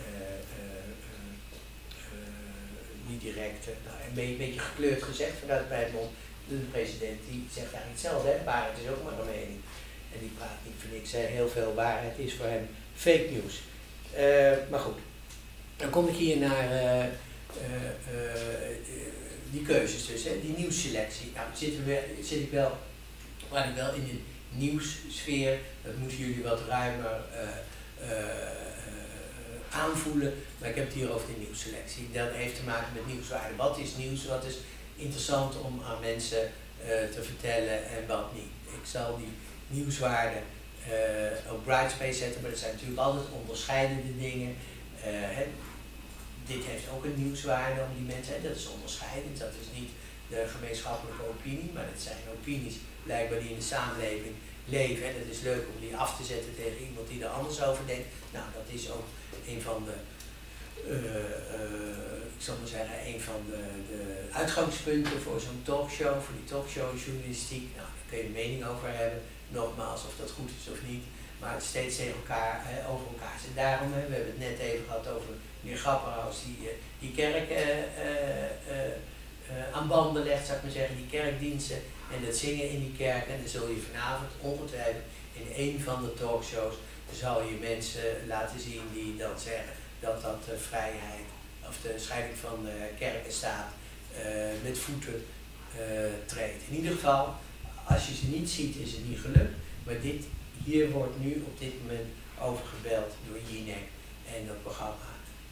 niet direct, een beetje gekleurd gezegd vanuit mijn mond. De president die zegt eigenlijk hetzelfde, waarheid is ook maar een mening. En die praat niet voor niks, heel veel waarheid is voor hem fake news. Maar goed, dan kom ik hier naar die keuzes dus, die nieuwsselectie. Nou, zit ik wel in de nieuwssfeer. Dat moeten jullie wat ruimer aanvoelen. Maar ik heb het hier over de nieuwsselectie. Dat heeft te maken met nieuwswaarde. Wat is nieuws? Wat is interessant om aan mensen te vertellen en wat niet? Ik zal die nieuwswaarde op Brightspace zetten, maar dat zijn natuurlijk altijd onderscheidende dingen. Dit heeft ook een nieuwswaarde om die mensen, dat is onderscheidend, dat is niet de gemeenschappelijke opinie, maar het zijn opinies blijkbaar die in de samenleving leven. En het is leuk om die af te zetten tegen iemand die er anders over denkt. Nou, dat is ook een van de, ik zal maar zeggen, een van de uitgangspunten voor zo'n talkshow, voor die talkshowjournalistiek. Nou, daar kun je een mening over hebben, nogmaals, of dat goed is of niet. Maar het steeds tegen elkaar, over elkaar zit. Daarom, we hebben het net even gehad over meneer Grapperhaus die kerk aan banden legt, zou ik maar zeggen, die kerkdiensten en dat zingen in die kerk. En dan zul je vanavond ongetwijfeld in een van de talkshows, zal je mensen laten zien die dan zeggen dat vrijheid, of de scheiding van kerk en staat met voeten treedt. In ieder geval, als je ze niet ziet, is het niet gelukt. Maar hier wordt nu op dit moment over gebeld door Jinek en dat programma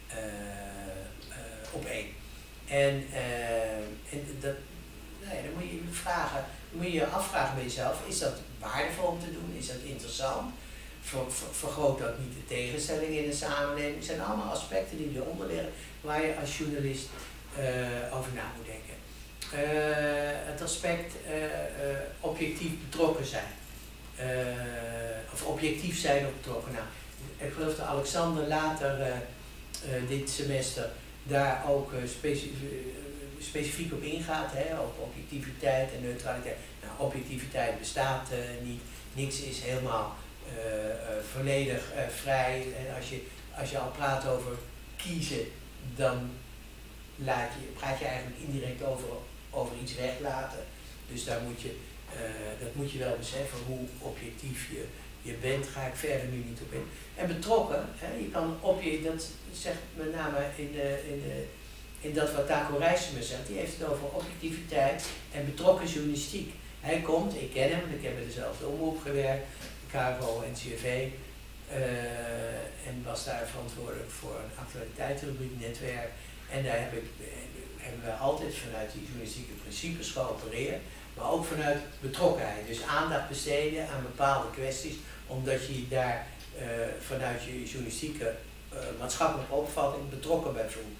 op 1. En dat, dan moet je je afvragen bij jezelf, is dat waardevol om te doen? Is dat interessant? Vergroot dat niet de tegenstelling in de samenleving? Het zijn allemaal aspecten die eronder liggen waar je als journalist over na moet denken. Het aspect objectief betrokken zijn. Of objectief zijn of betrokken. Nou, ik geloof dat Alexander later dit semester daar ook specifiek op ingaat, op objectiviteit en neutraliteit. Nou, objectiviteit bestaat niet. Niks is helemaal volledig vrij. En als je al praat over kiezen, dan praat je eigenlijk indirect over iets weglaten. Dus daar dat moet je wel beseffen, hoe objectief je bent, ga ik verder nu niet op in. En betrokken, je kan dat zegt met name in dat wat Taco Rijssemer zegt, die heeft het over objectiviteit en betrokken journalistiek. Hij komt, ik ken hem, want ik heb bij dezelfde omroep gewerkt, KRO en NCRV, en was daar verantwoordelijk voor een actualiteitenrubriek, netwerk. En daar hebben we altijd vanuit die journalistieke principes geopereerd, maar ook vanuit betrokkenheid. Dus aandacht besteden aan bepaalde kwesties, omdat je daar vanuit je journalistieke maatschappelijke opvatting betrokken bij voelt.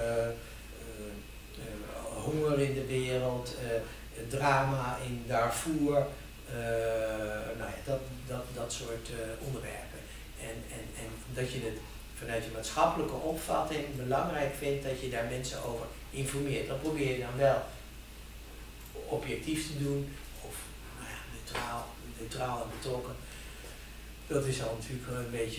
Honger in de wereld, drama in Darfur, dat soort onderwerpen. En dat je het vanuit je maatschappelijke opvatting belangrijk vindt dat je daar mensen over informeert. Dat probeer je dan wel objectief te doen, of neutraal en betrokken. Dat is al natuurlijk een beetje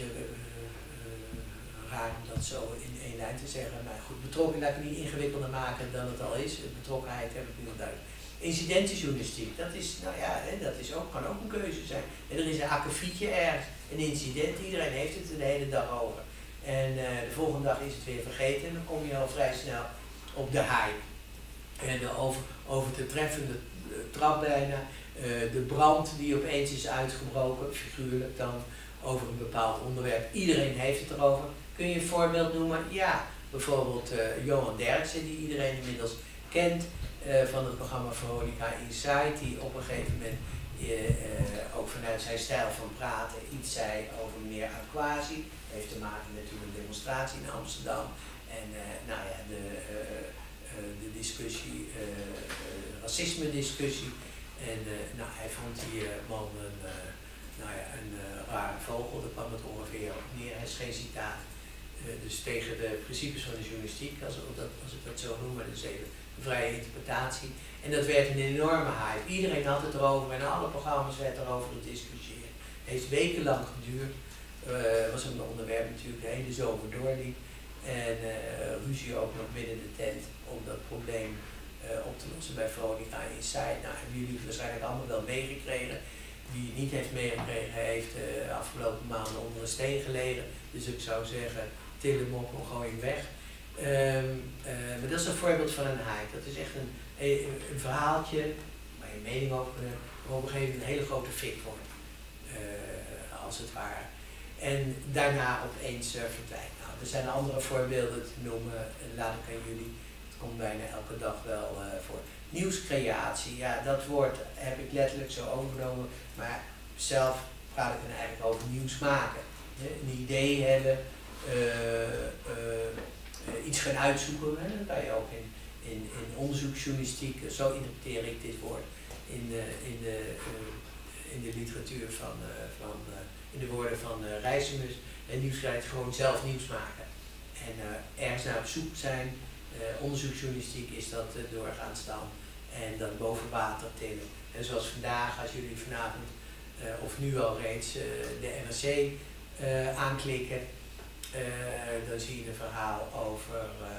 raar om dat zo in één lijn te zeggen. Maar goed, betrokken, laat ik het niet ingewikkelder maken dan het al is. Betrokkenheid heb ik nu al duidelijk. Incidentenjournalistiek, kan ook een keuze zijn. En er is een akkefietje ergens, een incident, iedereen heeft het de hele dag over. En de volgende dag is het weer vergeten en dan kom je al vrij snel op de hype. En de over te treffende trap bijna, de brand die opeens is uitgebroken, figuurlijk dan, over een bepaald onderwerp. Iedereen heeft het erover. Kun je een voorbeeld noemen? Ja, bijvoorbeeld Johan Derksen, die iedereen inmiddels kent, van het programma Veronica Inside, die op een gegeven moment ook vanuit zijn stijl van praten iets zei over meneer Aquasi. Dat heeft te maken met een demonstratie in Amsterdam. En de discussie, racisme discussie. En hij vond die man een rare vogel, daar kwam het ongeveer op neer. Hij is geen citaat. Dus tegen de principes van de journalistiek, als ik dat zo noem, maar dat is even een vrije interpretatie. En dat werd een enorme hype. Iedereen had het erover en alle programma's werd erover gediscussieerd. Het heeft wekenlang geduurd. Was een onderwerp natuurlijk de hele zomer doorliep. En ruzie ook nog binnen de tent om dat probleem op te lossen bij Veronica Inside. Nou, hebben jullie waarschijnlijk allemaal wel meegekregen. Wie het niet heeft meegekregen, heeft de afgelopen maanden onder een steen gelegen. Dus ik zou zeggen, til hem op en gooi hem weg. Maar dat is een voorbeeld van een hype. Dat is echt een verhaaltje waar je mening over kunt hebben, maar op een gegeven moment een hele grote fik wordt. als het ware. En daarna opeens verdwijnt. Nou, er zijn andere voorbeelden te noemen, laat ik aan jullie. Het komt bijna elke dag wel voor. Nieuwscreatie, ja, dat woord heb ik letterlijk zo overgenomen, maar zelf praat ik dan eigenlijk over nieuws maken. Een idee hebben, iets gaan uitzoeken, dat kan je ook in onderzoeksjournalistiek, zo interpreteer ik dit woord, in de literatuur in de woorden van Rijssemus. En nieuwsgericht gewoon zelf nieuws maken. En ergens naar op zoek zijn, onderzoeksjournalistiek is dat doorgaans dan. En dat boven water tillen. En zoals vandaag, als jullie vanavond of nu al reeds de NRC aanklikken, dan zie je een verhaal over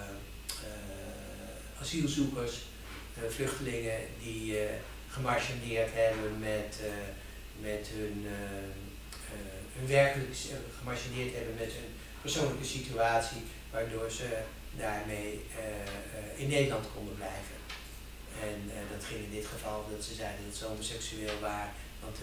asielzoekers, vluchtelingen die gemargineerd hebben met hun werkelijk gemargineerd hebben met hun persoonlijke situatie, waardoor ze daarmee in Nederland konden blijven. En dat ging in dit geval dat ze zeiden dat ze homoseksueel waren, want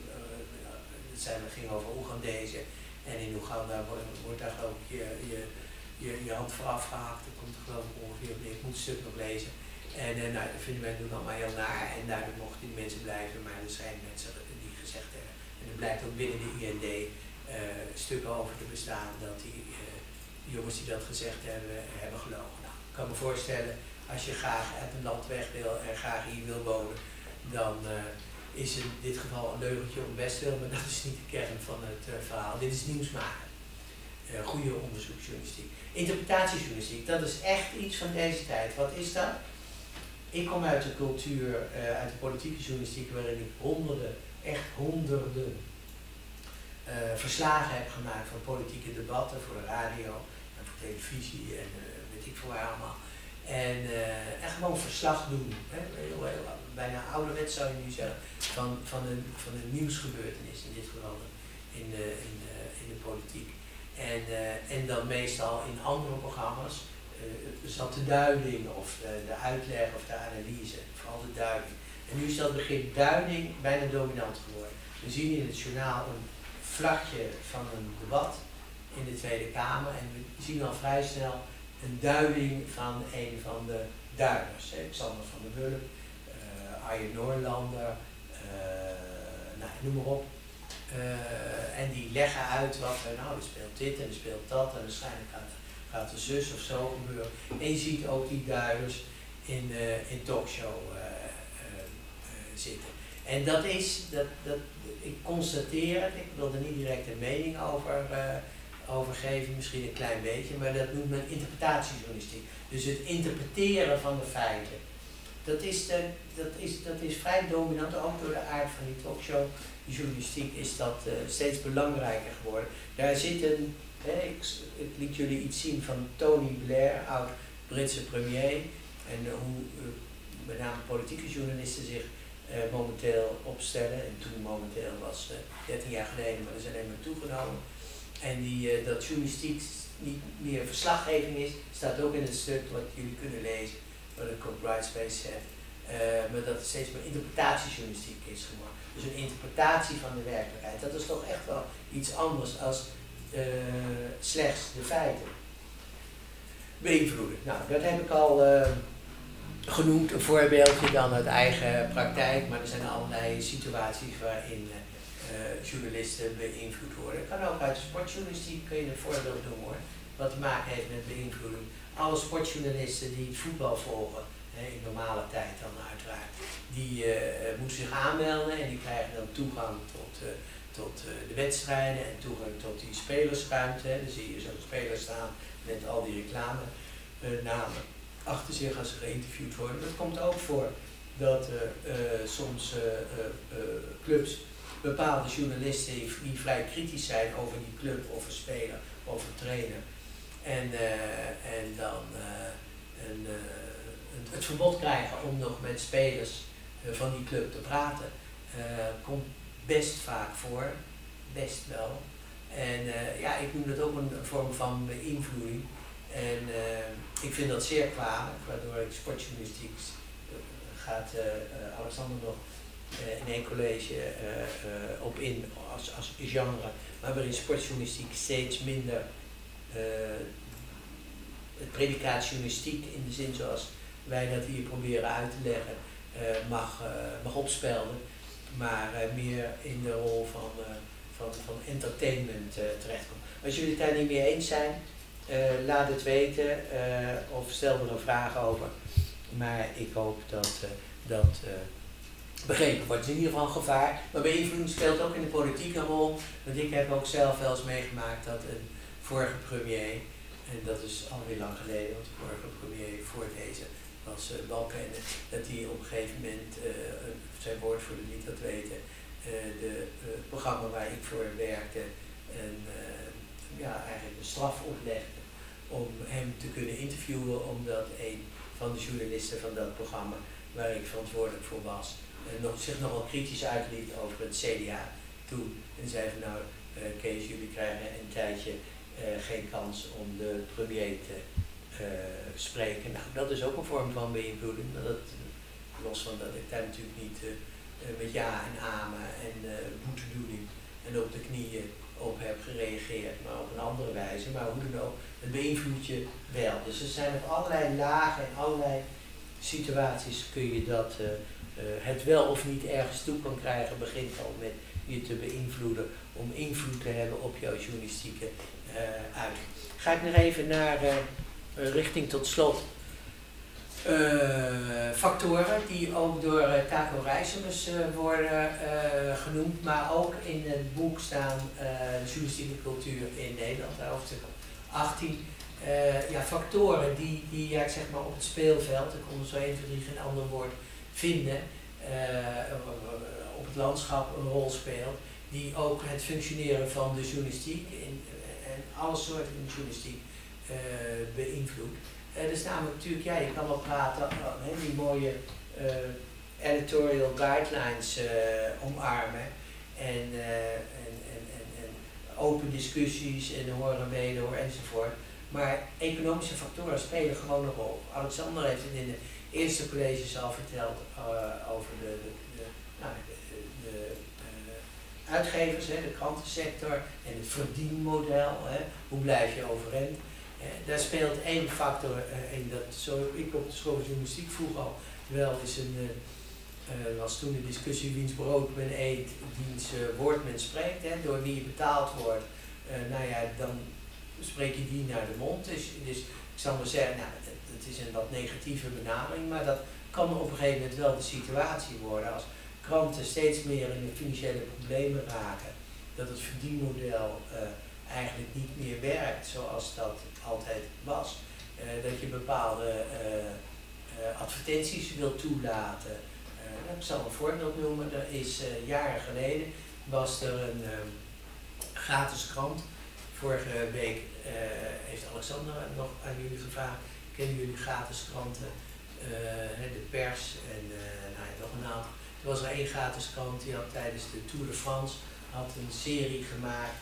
het ging over Oegandezen. En in Oeganda wordt daar geloof ik je hand vooraf gehakt. Dat komt er geloof ik ongeveer op neer. Ik moet het stuk nog lezen. En nou, dat vinden wij toen allemaal heel naar. En daardoor mochten die mensen blijven. Maar er zijn mensen die gezegd hebben. En er blijkt ook binnen de IND stukken over te bestaan dat die jongens die dat gezegd hebben gelogen. Nou, ik kan me voorstellen, als je graag uit een land weg wil en graag hier wil wonen, dan is in dit geval een leugentje om best wil, maar dat is niet de kern van het verhaal. Dit is nieuws maken. Goede onderzoeksjournalistiek. Interpretatiejournalistiek, dat is echt iets van deze tijd. Wat is dat? Ik kom uit de cultuur, uit de politieke journalistiek, waarin ik honderden verslagen heb gemaakt van politieke debatten voor de radio en voor televisie en weet ik veel waar allemaal. En gewoon verslag doen. Hè? Bijna ouderwets zou je nu zeggen, van een nieuwsgebeurtenis, in dit geval in de politiek. En dan meestal in andere programma's zat de duiding of de uitleg of de analyse, vooral de duiding. En nu is dat begrip duiding bijna dominant geworden. We zien in het journaal een vlakje van een debat in de Tweede Kamer en we zien al vrij snel een duiding van een van de duiders. Xander van der Wulp, Arjen Noorlander, nou, noem maar op. En die leggen uit wat nou, er speelt dit en er speelt dat en waarschijnlijk gaat de zus of zo gebeuren. En je ziet ook die duiders in talkshow zitten. En dat is, ik constateer het, ik wil er niet direct een mening over geven, misschien een klein beetje, maar dat noemt men interpretatiejournalistiek. Dus het interpreteren van de feiten. Dat is vrij dominant, ook door de aard van die talkshow. Journalistiek is dat steeds belangrijker geworden. Daar zit ik liet jullie iets zien van Tony Blair, oud-Britse premier, en hoe met name politieke journalisten zich momenteel opstellen. En toen momenteel was 13 jaar geleden, maar dat is alleen maar toegenomen. En dat journalistiek niet meer verslaggeving is, staat ook in het stuk wat jullie kunnen lezen, wat ik op Brightspace zet. Maar dat het steeds meer interpretatiejournalistiek is geworden. Dus een interpretatie van de werkelijkheid. Dat is toch echt wel iets anders als slechts de feiten beïnvloeden. Nou, dat heb ik al genoemd, een voorbeeldje dan uit eigen praktijk, maar er zijn allerlei situaties waarin journalisten beïnvloed worden. Het kan ook uit de sportjournalistiek, kun je een voorbeeld doen hoor, wat te maken heeft met beïnvloeding. Alle sportjournalisten die het voetbal volgen, in normale tijd dan uiteraard, die moeten zich aanmelden en die krijgen dan toegang tot de wedstrijden en toegang tot die spelersruimte. Dan zie je zo'n speler staan met al die reclamenamen achter zich als ze geïnterviewd worden. Dat komt ook voor dat soms clubs bepaalde journalisten die vrij kritisch zijn over die club of een speler of een trainer. En dan het verbod krijgen om nog met spelers van die club te praten. Komt best vaak voor, best wel. En ja, ik noem dat ook een vorm van beïnvloeding. En ik vind dat zeer kwalijk, waardoor ik sportjournalistiek gaat Alexander nog in één college op in als genre, maar waarin sportjournalistiek steeds minder het predicaat journalistiek in de zin zoals wij dat hier proberen uit te leggen mag opspelden, maar meer in de rol van entertainment terechtkomt. Als jullie het daar niet mee eens zijn, laat het weten of stel er een vraag over. Maar ik hoop dat begrepen wordt. Het is in ieder geval een gevaar. Maar beïnvloeding speelt ook in de politiek een rol. Want ik heb ook zelf wel eens meegemaakt dat een vorige premier, en dat is alweer lang geleden, want de vorige premier voor deze was Balkenende, dat hij op een gegeven moment, zijn woordvoerder liet dat weten, het programma waar ik voor werkte, eigenlijk een straf oplegde om hem te kunnen interviewen, omdat een van de journalisten van dat programma, waar ik verantwoordelijk voor was, zich nogal kritisch uitliet over het CDA toen. En zei van nou, Kees, jullie krijgen een tijdje geen kans om de premier te spreken. Nou, dat is ook een vorm van beïnvloeding, maar dat, los van dat ik daar natuurlijk niet met ja en amen en boetedoening en op de knieën op heb gereageerd, maar op een andere wijze. Maar hoe dan ook, het beïnvloedt je wel. Dus er zijn op allerlei lagen en allerlei situaties kun je dat het wel of niet ergens toe kan krijgen, begint al met je te beïnvloeden om invloed te hebben op jouw journalistieke uiting. Ga ik nog even naar richting tot slot. Factoren die ook door Taco Rijsselers worden genoemd, maar ook in het boek staan journalistieke cultuur in Nederland, hoofdstuk 18. Factoren die ja, ik zeg maar op het speelveld, ik kon er zo 1, 2, 3 geen ander woord vinden, op het landschap een rol speelt, die ook het functioneren van de journalistiek en alle soorten van journalistiek beïnvloedt. Dus namelijk natuurlijk, ja, je kan wel praten, die mooie editorial guidelines omarmen en open discussies en horen wederhoor enzovoort. Maar economische factoren spelen gewoon een rol. Alexander heeft het in de eerste colleges al verteld over de uitgevers, de krantensector en het verdienmodel. Hoe blijf je overeind? Daar speelt één factor in, dat zo ik op de school van journalistiek vroeg al wel eens was toen de discussie wiens brood men eet, wiens woord men spreekt, door wie je betaald wordt, dan spreek je die naar de mond. Dus ik zal maar zeggen, het is een wat negatieve benadering, maar dat kan op een gegeven moment wel de situatie worden als kranten steeds meer in de financiële problemen raken, dat het verdienmodel eigenlijk niet meer werkt zoals dat altijd was. Dat je bepaalde advertenties wil toelaten. Ik zal een voorbeeld noemen. Er is jaren geleden was er een gratis krant. Vorige week heeft Alexander nog aan jullie gevraagd. Kennen jullie gratis kranten? De pers en nog een aantal. Er was er één gratis krant die had tijdens de Tour de France een serie gemaakt.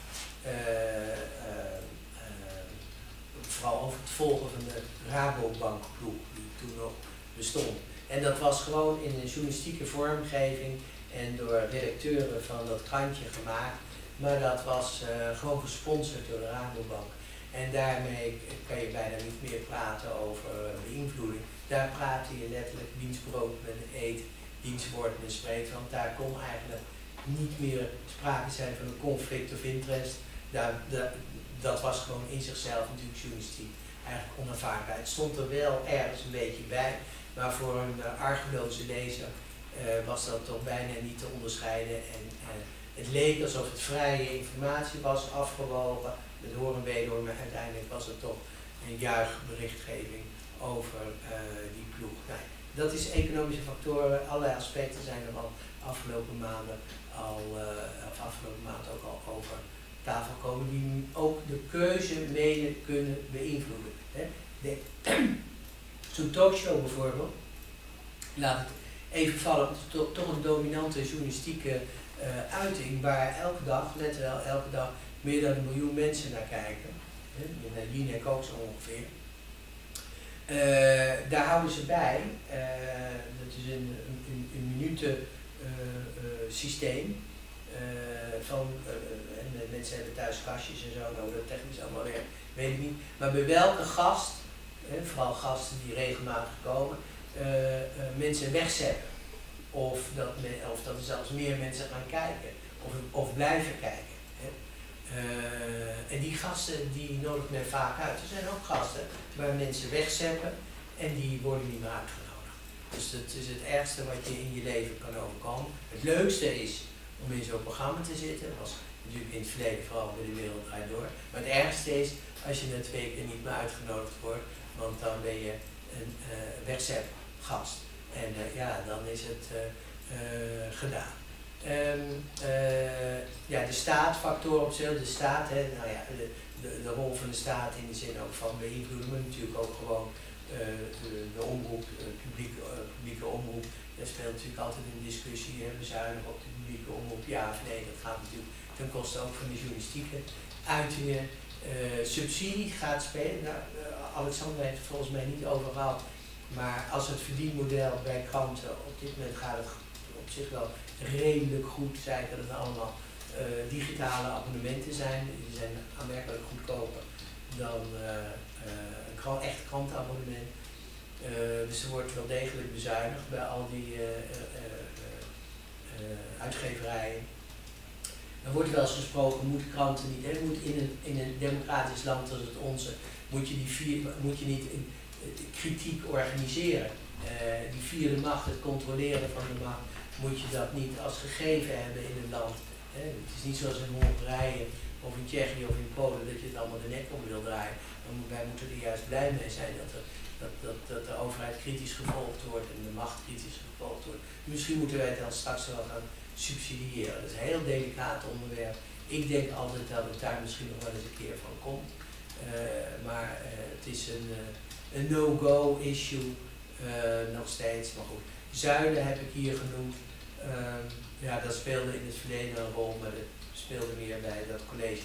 Vooral over het volgen van de Rabobankploeg die toen nog bestond. En dat was gewoon in een journalistieke vormgeving en door redacteuren van dat krantje gemaakt. Maar dat was gewoon gesponsord door de Rabobank. En daarmee kan je bijna niet meer praten over beïnvloeding. Daar praatte je letterlijk wiens brood men eet, wiens woord men spreekt. Want daar kon eigenlijk niet meer sprake zijn van een conflict of interest. Dat was gewoon in zichzelf natuurlijk journalistiek eigenlijk onaanvaardbaar. Het stond er wel ergens een beetje bij, maar voor een argeloze lezer was dat toch bijna niet te onderscheiden. En het leek alsof het vrije informatie was afgewogen, met hoor en wederhoor, maar uiteindelijk was het toch een juichberichtgeving over die ploeg. Nou, dat is economische factoren, allerlei aspecten zijn er al afgelopen maand ook al over tafel komen, die ook de keuze mede kunnen beïnvloeden. Zo'n talkshow bijvoorbeeld, laat het even vallen, toch een dominante journalistieke uiting waar elke dag, let wel, elke dag meer dan 1 miljoen mensen naar kijken. Naar Jinek ook zo ongeveer. Daar houden ze bij, dat is een minuten systeem. En mensen hebben thuis kastjes en zo, nou dat technisch allemaal werkt, weet ik niet. Maar bij welke gast, vooral gasten die regelmatig komen, mensen wegzetten. Of dat er zelfs meer mensen gaan kijken, of blijven kijken. En die gasten die nodigt men vaak uit. Er zijn ook gasten waar mensen wegzetten en die worden niet meer uitgenodigd. Dus dat is het ergste wat je in je leven kan overkomen. Het leukste is om in zo'n programma te zitten. Dat was natuurlijk in het verleden vooral bij De Wereld Draait Door. Maar het ergste is als je na 2 keer niet meer uitgenodigd wordt, want dan ben je een wegzetgast. En dan is het gedaan. De staat, factoren op zich, de staat, de rol van de staat in de zin ook van beïnvloeden, maar natuurlijk ook gewoon de omroep, publieke omroep. Daar speelt natuurlijk altijd een discussie, bezuinigen op de publieke omroep, ja of nee, dat gaat natuurlijk ten koste ook van de journalistieke uitingen. Subsidie gaat spelen, Alexander heeft het volgens mij niet over gehad, maar als het verdienmodel bij kranten, op dit moment gaat het op zich wel redelijk goed, zei dat het allemaal digitale abonnementen zijn. Die zijn aanmerkelijk goedkoper dan een echt krantenabonnement. Dus er wordt wel degelijk bezuinigd bij al die uitgeverijen. Er wordt wel eens gesproken, moet kranten niet, moet in een democratisch land als het onze, moet je niet kritiek organiseren. Die vierde macht, het controleren van de macht, moet je dat niet als gegeven hebben in een land. Het is niet zoals in Hongarije of in Tsjechië of in Polen dat je het allemaal de nek op wil draaien. Wij moeten er juist blij mee zijn dat de overheid kritisch gevolgd wordt en de macht kritisch gevolgd wordt. Misschien moeten wij het dan straks wel gaan subsidiëren. Dat is een heel delicaat onderwerp. Ik denk altijd dat het daar misschien nog wel eens een keer van komt. Maar het is een no-go issue nog steeds. Maar goed, zuilen heb ik hier genoemd. Dat speelde in het verleden een rol, maar dat speelde meer bij dat college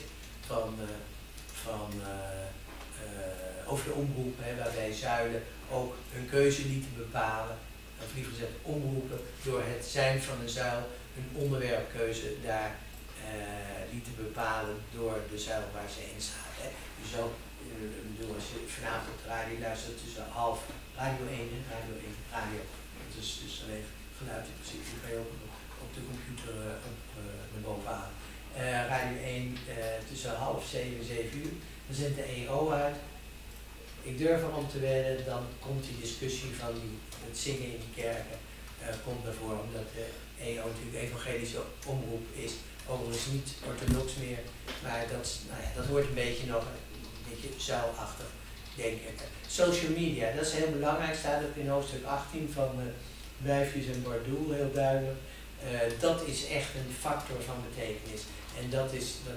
over de omroep, waarbij zuilen ook hun keuze lieten bepalen. Of liever gezegd omroepen door het zijn van een zuil een onderwerpkeuze daar lieten bepalen door de zuil waar ze in zaten. Dus ook, als je vanavond op de radio luistert tussen half Radio 1 en Radio. Dat is dus alleen geluid in principe, die kan je ook op de computer naar boven halen. Radio 1 tussen 6:30 en 7:00. Dan zendt de EO uit. Ik durf erom te wedden, dan komt die discussie van het zingen in die kerken komt naar voren, omdat de EO natuurlijk evangelische omroep is. Overigens niet orthodox meer, maar dat wordt een beetje nog een beetje zuilachtig, denk ik. Social media, dat is heel belangrijk, staat ook in hoofdstuk 18 van Wijfjes en Bardoel heel duidelijk. Dat is echt een factor van betekenis. En dat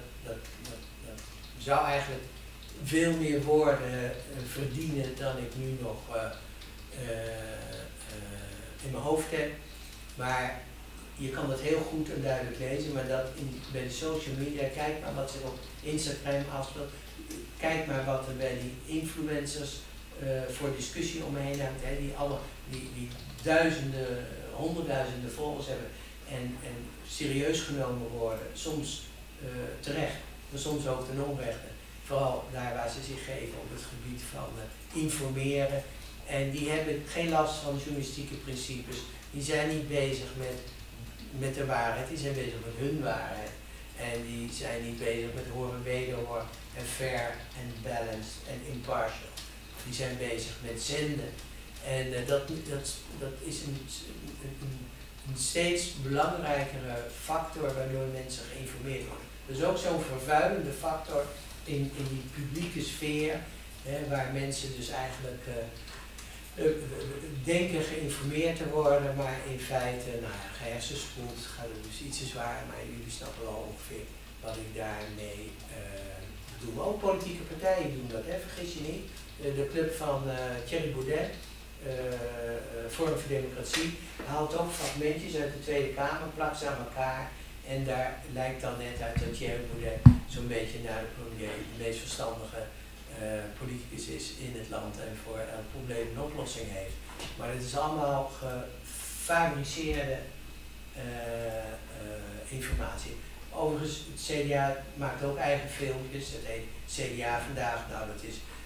zou eigenlijk veel meer woorden verdienen dan ik nu nog in mijn hoofd heb. Maar je kan dat heel goed en duidelijk lezen, maar dat bij de social media, kijk maar wat zich op Instagram afspeelt. Kijk maar wat er bij die influencers voor discussie omheen hebben, die duizenden, honderdduizenden volgers hebben en serieus genomen worden, soms terecht, maar soms ook ten onrechte. Vooral daar waar ze zich geven op het gebied van informeren. En die hebben geen last van journalistieke principes. Die zijn niet bezig met de waarheid, die zijn bezig met hun waarheid. En die zijn niet bezig met hoor en wederhoor en fair en balanced en impartial. Die zijn bezig met zenden. En dat is een steeds belangrijkere factor waardoor mensen geïnformeerd worden. Dus ook zo'n vervuilende factor in die publieke sfeer, waar mensen dus eigenlijk denken geïnformeerd te worden, maar in feite gehersenspoeld, gaat het dus iets te zwaar, maar jullie snappen wel ongeveer wat ik daarmee bedoel. Ook politieke partijen doen dat, vergis je niet. De club van Thierry Baudet, Forum voor Democratie, haalt ook fragmentjes uit de Tweede Kamer, plakt ze aan elkaar. En daar lijkt dan net uit dat Thierry Baudet zo'n beetje naar de premier, de meest verstandige politicus is in het land en voor elk probleem een oplossing heeft. Maar het is allemaal gefabriceerde informatie. Overigens, het CDA maakt ook eigen filmpjes. Dat heet CDA vandaag. Nou, dat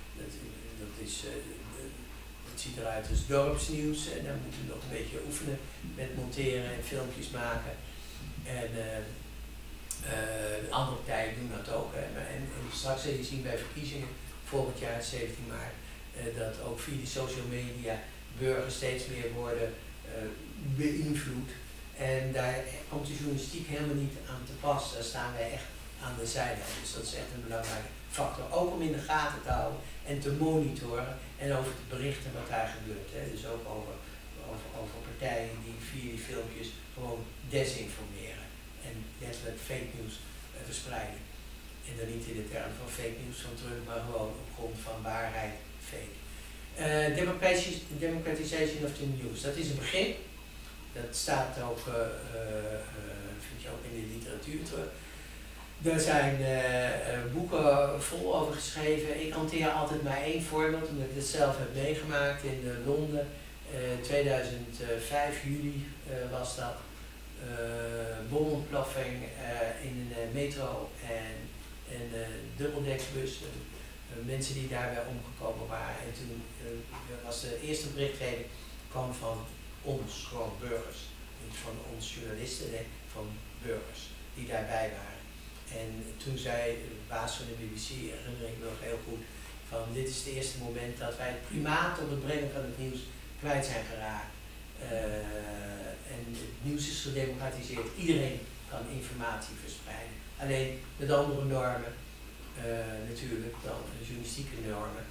ziet eruit als dorpsnieuws. En dan moeten we nog een beetje oefenen met monteren en filmpjes maken. En de andere partijen doen dat ook. Hè. En straks zul je zien bij verkiezingen volgend jaar 17 maart dat ook via die social media burgers steeds meer worden beïnvloed. En daar komt de journalistiek helemaal niet aan te pas. Daar staan wij echt aan de zijlijn. Dus dat is echt een belangrijke factor. Ook om in de gaten te houden en te monitoren en over te berichten wat daar gebeurt. Hè. Dus ook over partijen die via die filmpjes gewoon desinformeren en letterlijk fake news verspreiden. En dan niet in de termen van fake news van terug, maar gewoon op grond van waarheid fake. Democratization of the news, dat is een begrip. Dat staat ook, vind je ook in de literatuur terug. Er zijn boeken vol over geschreven. Ik hanteer altijd maar één voorbeeld, omdat ik het zelf heb meegemaakt in Londen. 2005 juli was dat. Bomontploffing in een metro en een dubbeldeksbus. Mensen die daarbij omgekomen waren. En toen was de eerste berichtgeving kwam van ons, gewoon burgers. Niet van ons journalisten, nee, van burgers die daarbij waren. En toen zei de baas van de BBC, herinner ik me nog heel goed, van dit is het eerste moment dat wij het primaat op het brengen van het nieuws kwijt zijn geraakt. En het nieuws is gedemocratiseerd. Iedereen kan informatie verspreiden. Alleen met andere normen, natuurlijk, dan de journalistieke normen.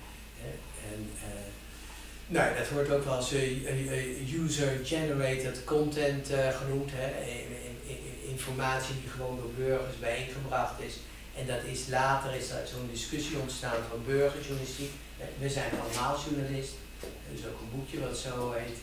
Nou, dat wordt ook wel eens user-generated content genoemd. Informatie die gewoon door burgers bijeengebracht is. En dat is later is er zo'n discussie ontstaan van burgerjournalistiek. We zijn allemaal journalist. Er is ook een boekje wat zo heet.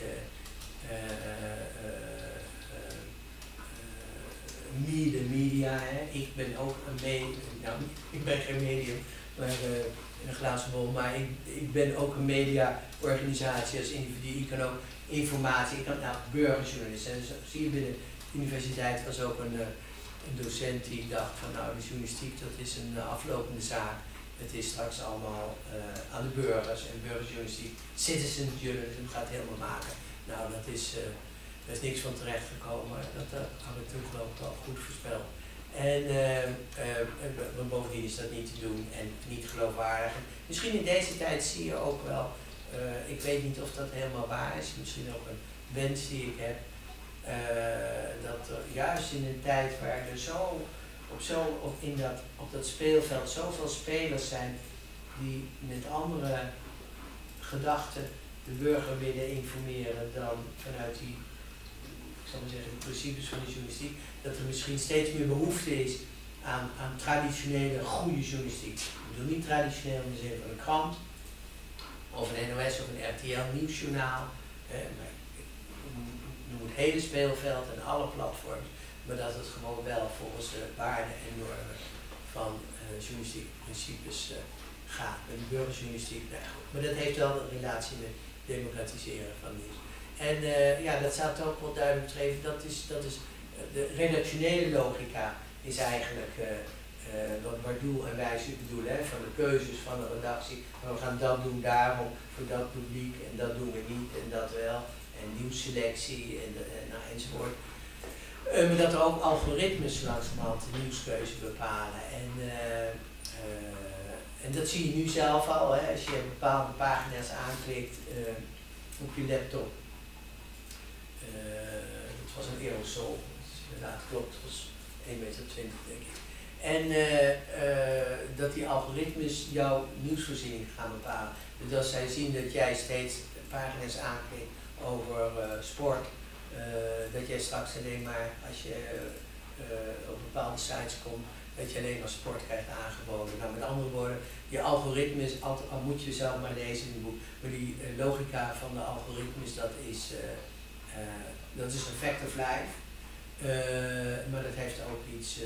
Me, de media. Hè. Ik ben ook een medium. Nou, ik ben geen medium, maar in een glazen bol. Maar ik ben ook een mediaorganisatie als individu. Ik kan ook informatie. Ik kan burgerjournalist. En dus zie je binnen de universiteit was ook een docent die dacht van nou de journalistiek dat is een aflopende zaak. Het is straks allemaal aan de burgers en burgerjournalistiek. Citizen journalism gaat helemaal maken. Nou, daar is niks van terecht gekomen. Dat had ik toen geloof ik wel goed voorspeld. En bovendien is dat niet te doen en niet geloofwaardig. Misschien in deze tijd zie je ook wel, ik weet niet of dat helemaal waar is, misschien ook een wens die ik heb, dat er juist in een tijd waar er op dat speelveld zoveel spelers zijn die met andere gedachten de burger willen informeren dan vanuit die, ik zal maar zeggen, de principes van de journalistiek, dat er misschien steeds meer behoefte is aan traditionele goede journalistiek. Ik bedoel niet traditioneel in de zin van een krant, of een NOS of een RTL nieuwsjournaal, maar ik noem het hele speelveld en alle platforms, maar dat het gewoon wel volgens de waarden en normen van journalistieke principes gaat. Met de burgerjournalistiek, nou goed. Maar dat heeft wel een relatie met democratiseren van nieuws. En dat staat ook wel duidelijk beschreven, dat is de redactionele logica is eigenlijk wat doel en wijze bedoelen, hè, van de keuzes van de redactie. Maar we gaan dat doen daarom, voor dat publiek en dat doen we niet en dat wel. En nieuwsselectie enzovoort. Maar dat er ook algoritmes langzamerhand de nieuwskeuze bepalen. En dat zie je nu zelf al, hè, als je bepaalde pagina's aanklikt op je laptop. Het was een aerosol, inderdaad klopt, het was 1,20 meter denk ik. En dat die algoritmes jouw nieuwsvoorziening gaan bepalen. Dus als zij zien dat jij steeds pagina's aanklikt over sport, dat jij straks alleen maar, als je op bepaalde sites komt, dat je alleen maar sport krijgt aangeboden. Nou, met andere woorden, die algoritmes, al moet je zelf maar lezen in het boek, maar die logica van de algoritmes, dat is een fact of life. Maar dat heeft ook iets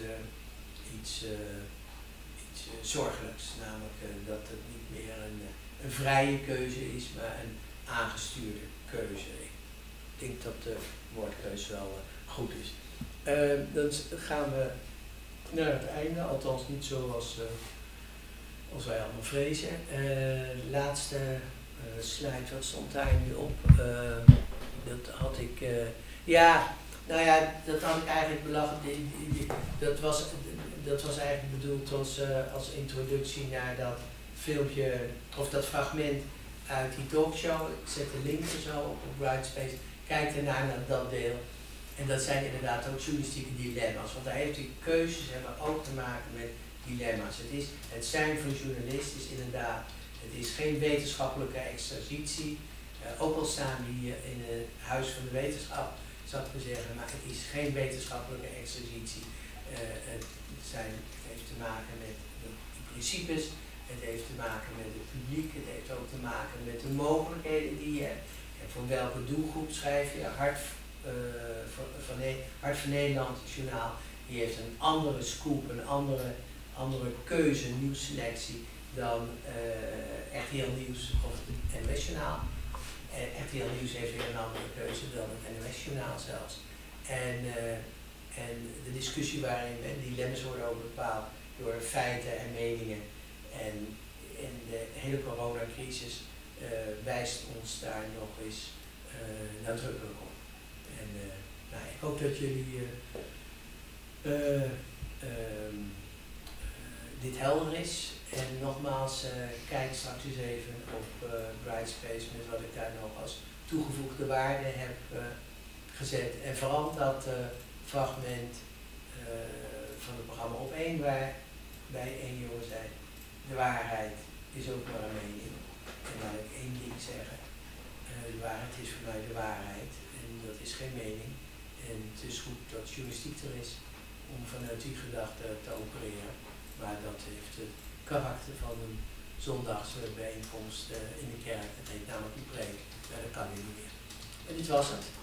zorgelijks, namelijk dat het niet meer een vrije keuze is, maar een aangestuurde keuze. Ik denk dat de woordkeuze wel goed is. Dan gaan we naar het einde, althans niet zoals als wij allemaal vrezen. Laatste slide, wat stond daar nu op? Dat had ik, dat had ik eigenlijk belachend. Dat was eigenlijk bedoeld als introductie naar dat filmpje, of dat fragment uit die talkshow. Ik zet de link er zo op Brightspace. Kijk ernaar naar dat deel. En dat zijn inderdaad ook journalistieke dilemma's. Want daar heeft die keuzes hebben ook te maken met dilemma's. Het zijn van journalist is inderdaad, het is geen wetenschappelijke exercitie. Ook al staan die in het Huis van de Wetenschap, zou ik maar zeggen, maar het is geen wetenschappelijke exercitie. Het heeft te maken met de principes, het heeft te maken met het publiek, het heeft ook te maken met de mogelijkheden die je hebt. En voor welke doelgroep schrijf je? Hart van Nederland, het journaal, die heeft een andere scoop, een andere keuze, nieuwsselectie dan RTL Nieuws of het NOS Journaal. RTL Nieuws heeft weer een andere keuze dan het NOS Journaal zelfs. En de discussie waarin dilemma's worden ook bepaald door feiten en meningen. En de hele coronacrisis wijst ons daar nog eens nadrukkelijk op. En ik hoop dat jullie dit helder is. En nogmaals, kijk straks eens even op Brightspace met wat ik daar nog als toegevoegde waarde heb gezet. En vooral dat fragment van het programma Op 1, waar bij één jongen zei, de waarheid is ook maar een mening. En laat ik één ding zeggen, de waarheid is voor mij de waarheid en dat is geen mening. En het is goed dat journalistiek er is om vanuit die gedachte te opereren, maar dat heeft het karakter van een zondagse bijeenkomst in de kerk. Het heet namelijk die preek, dat kan niet meer. En dit was het.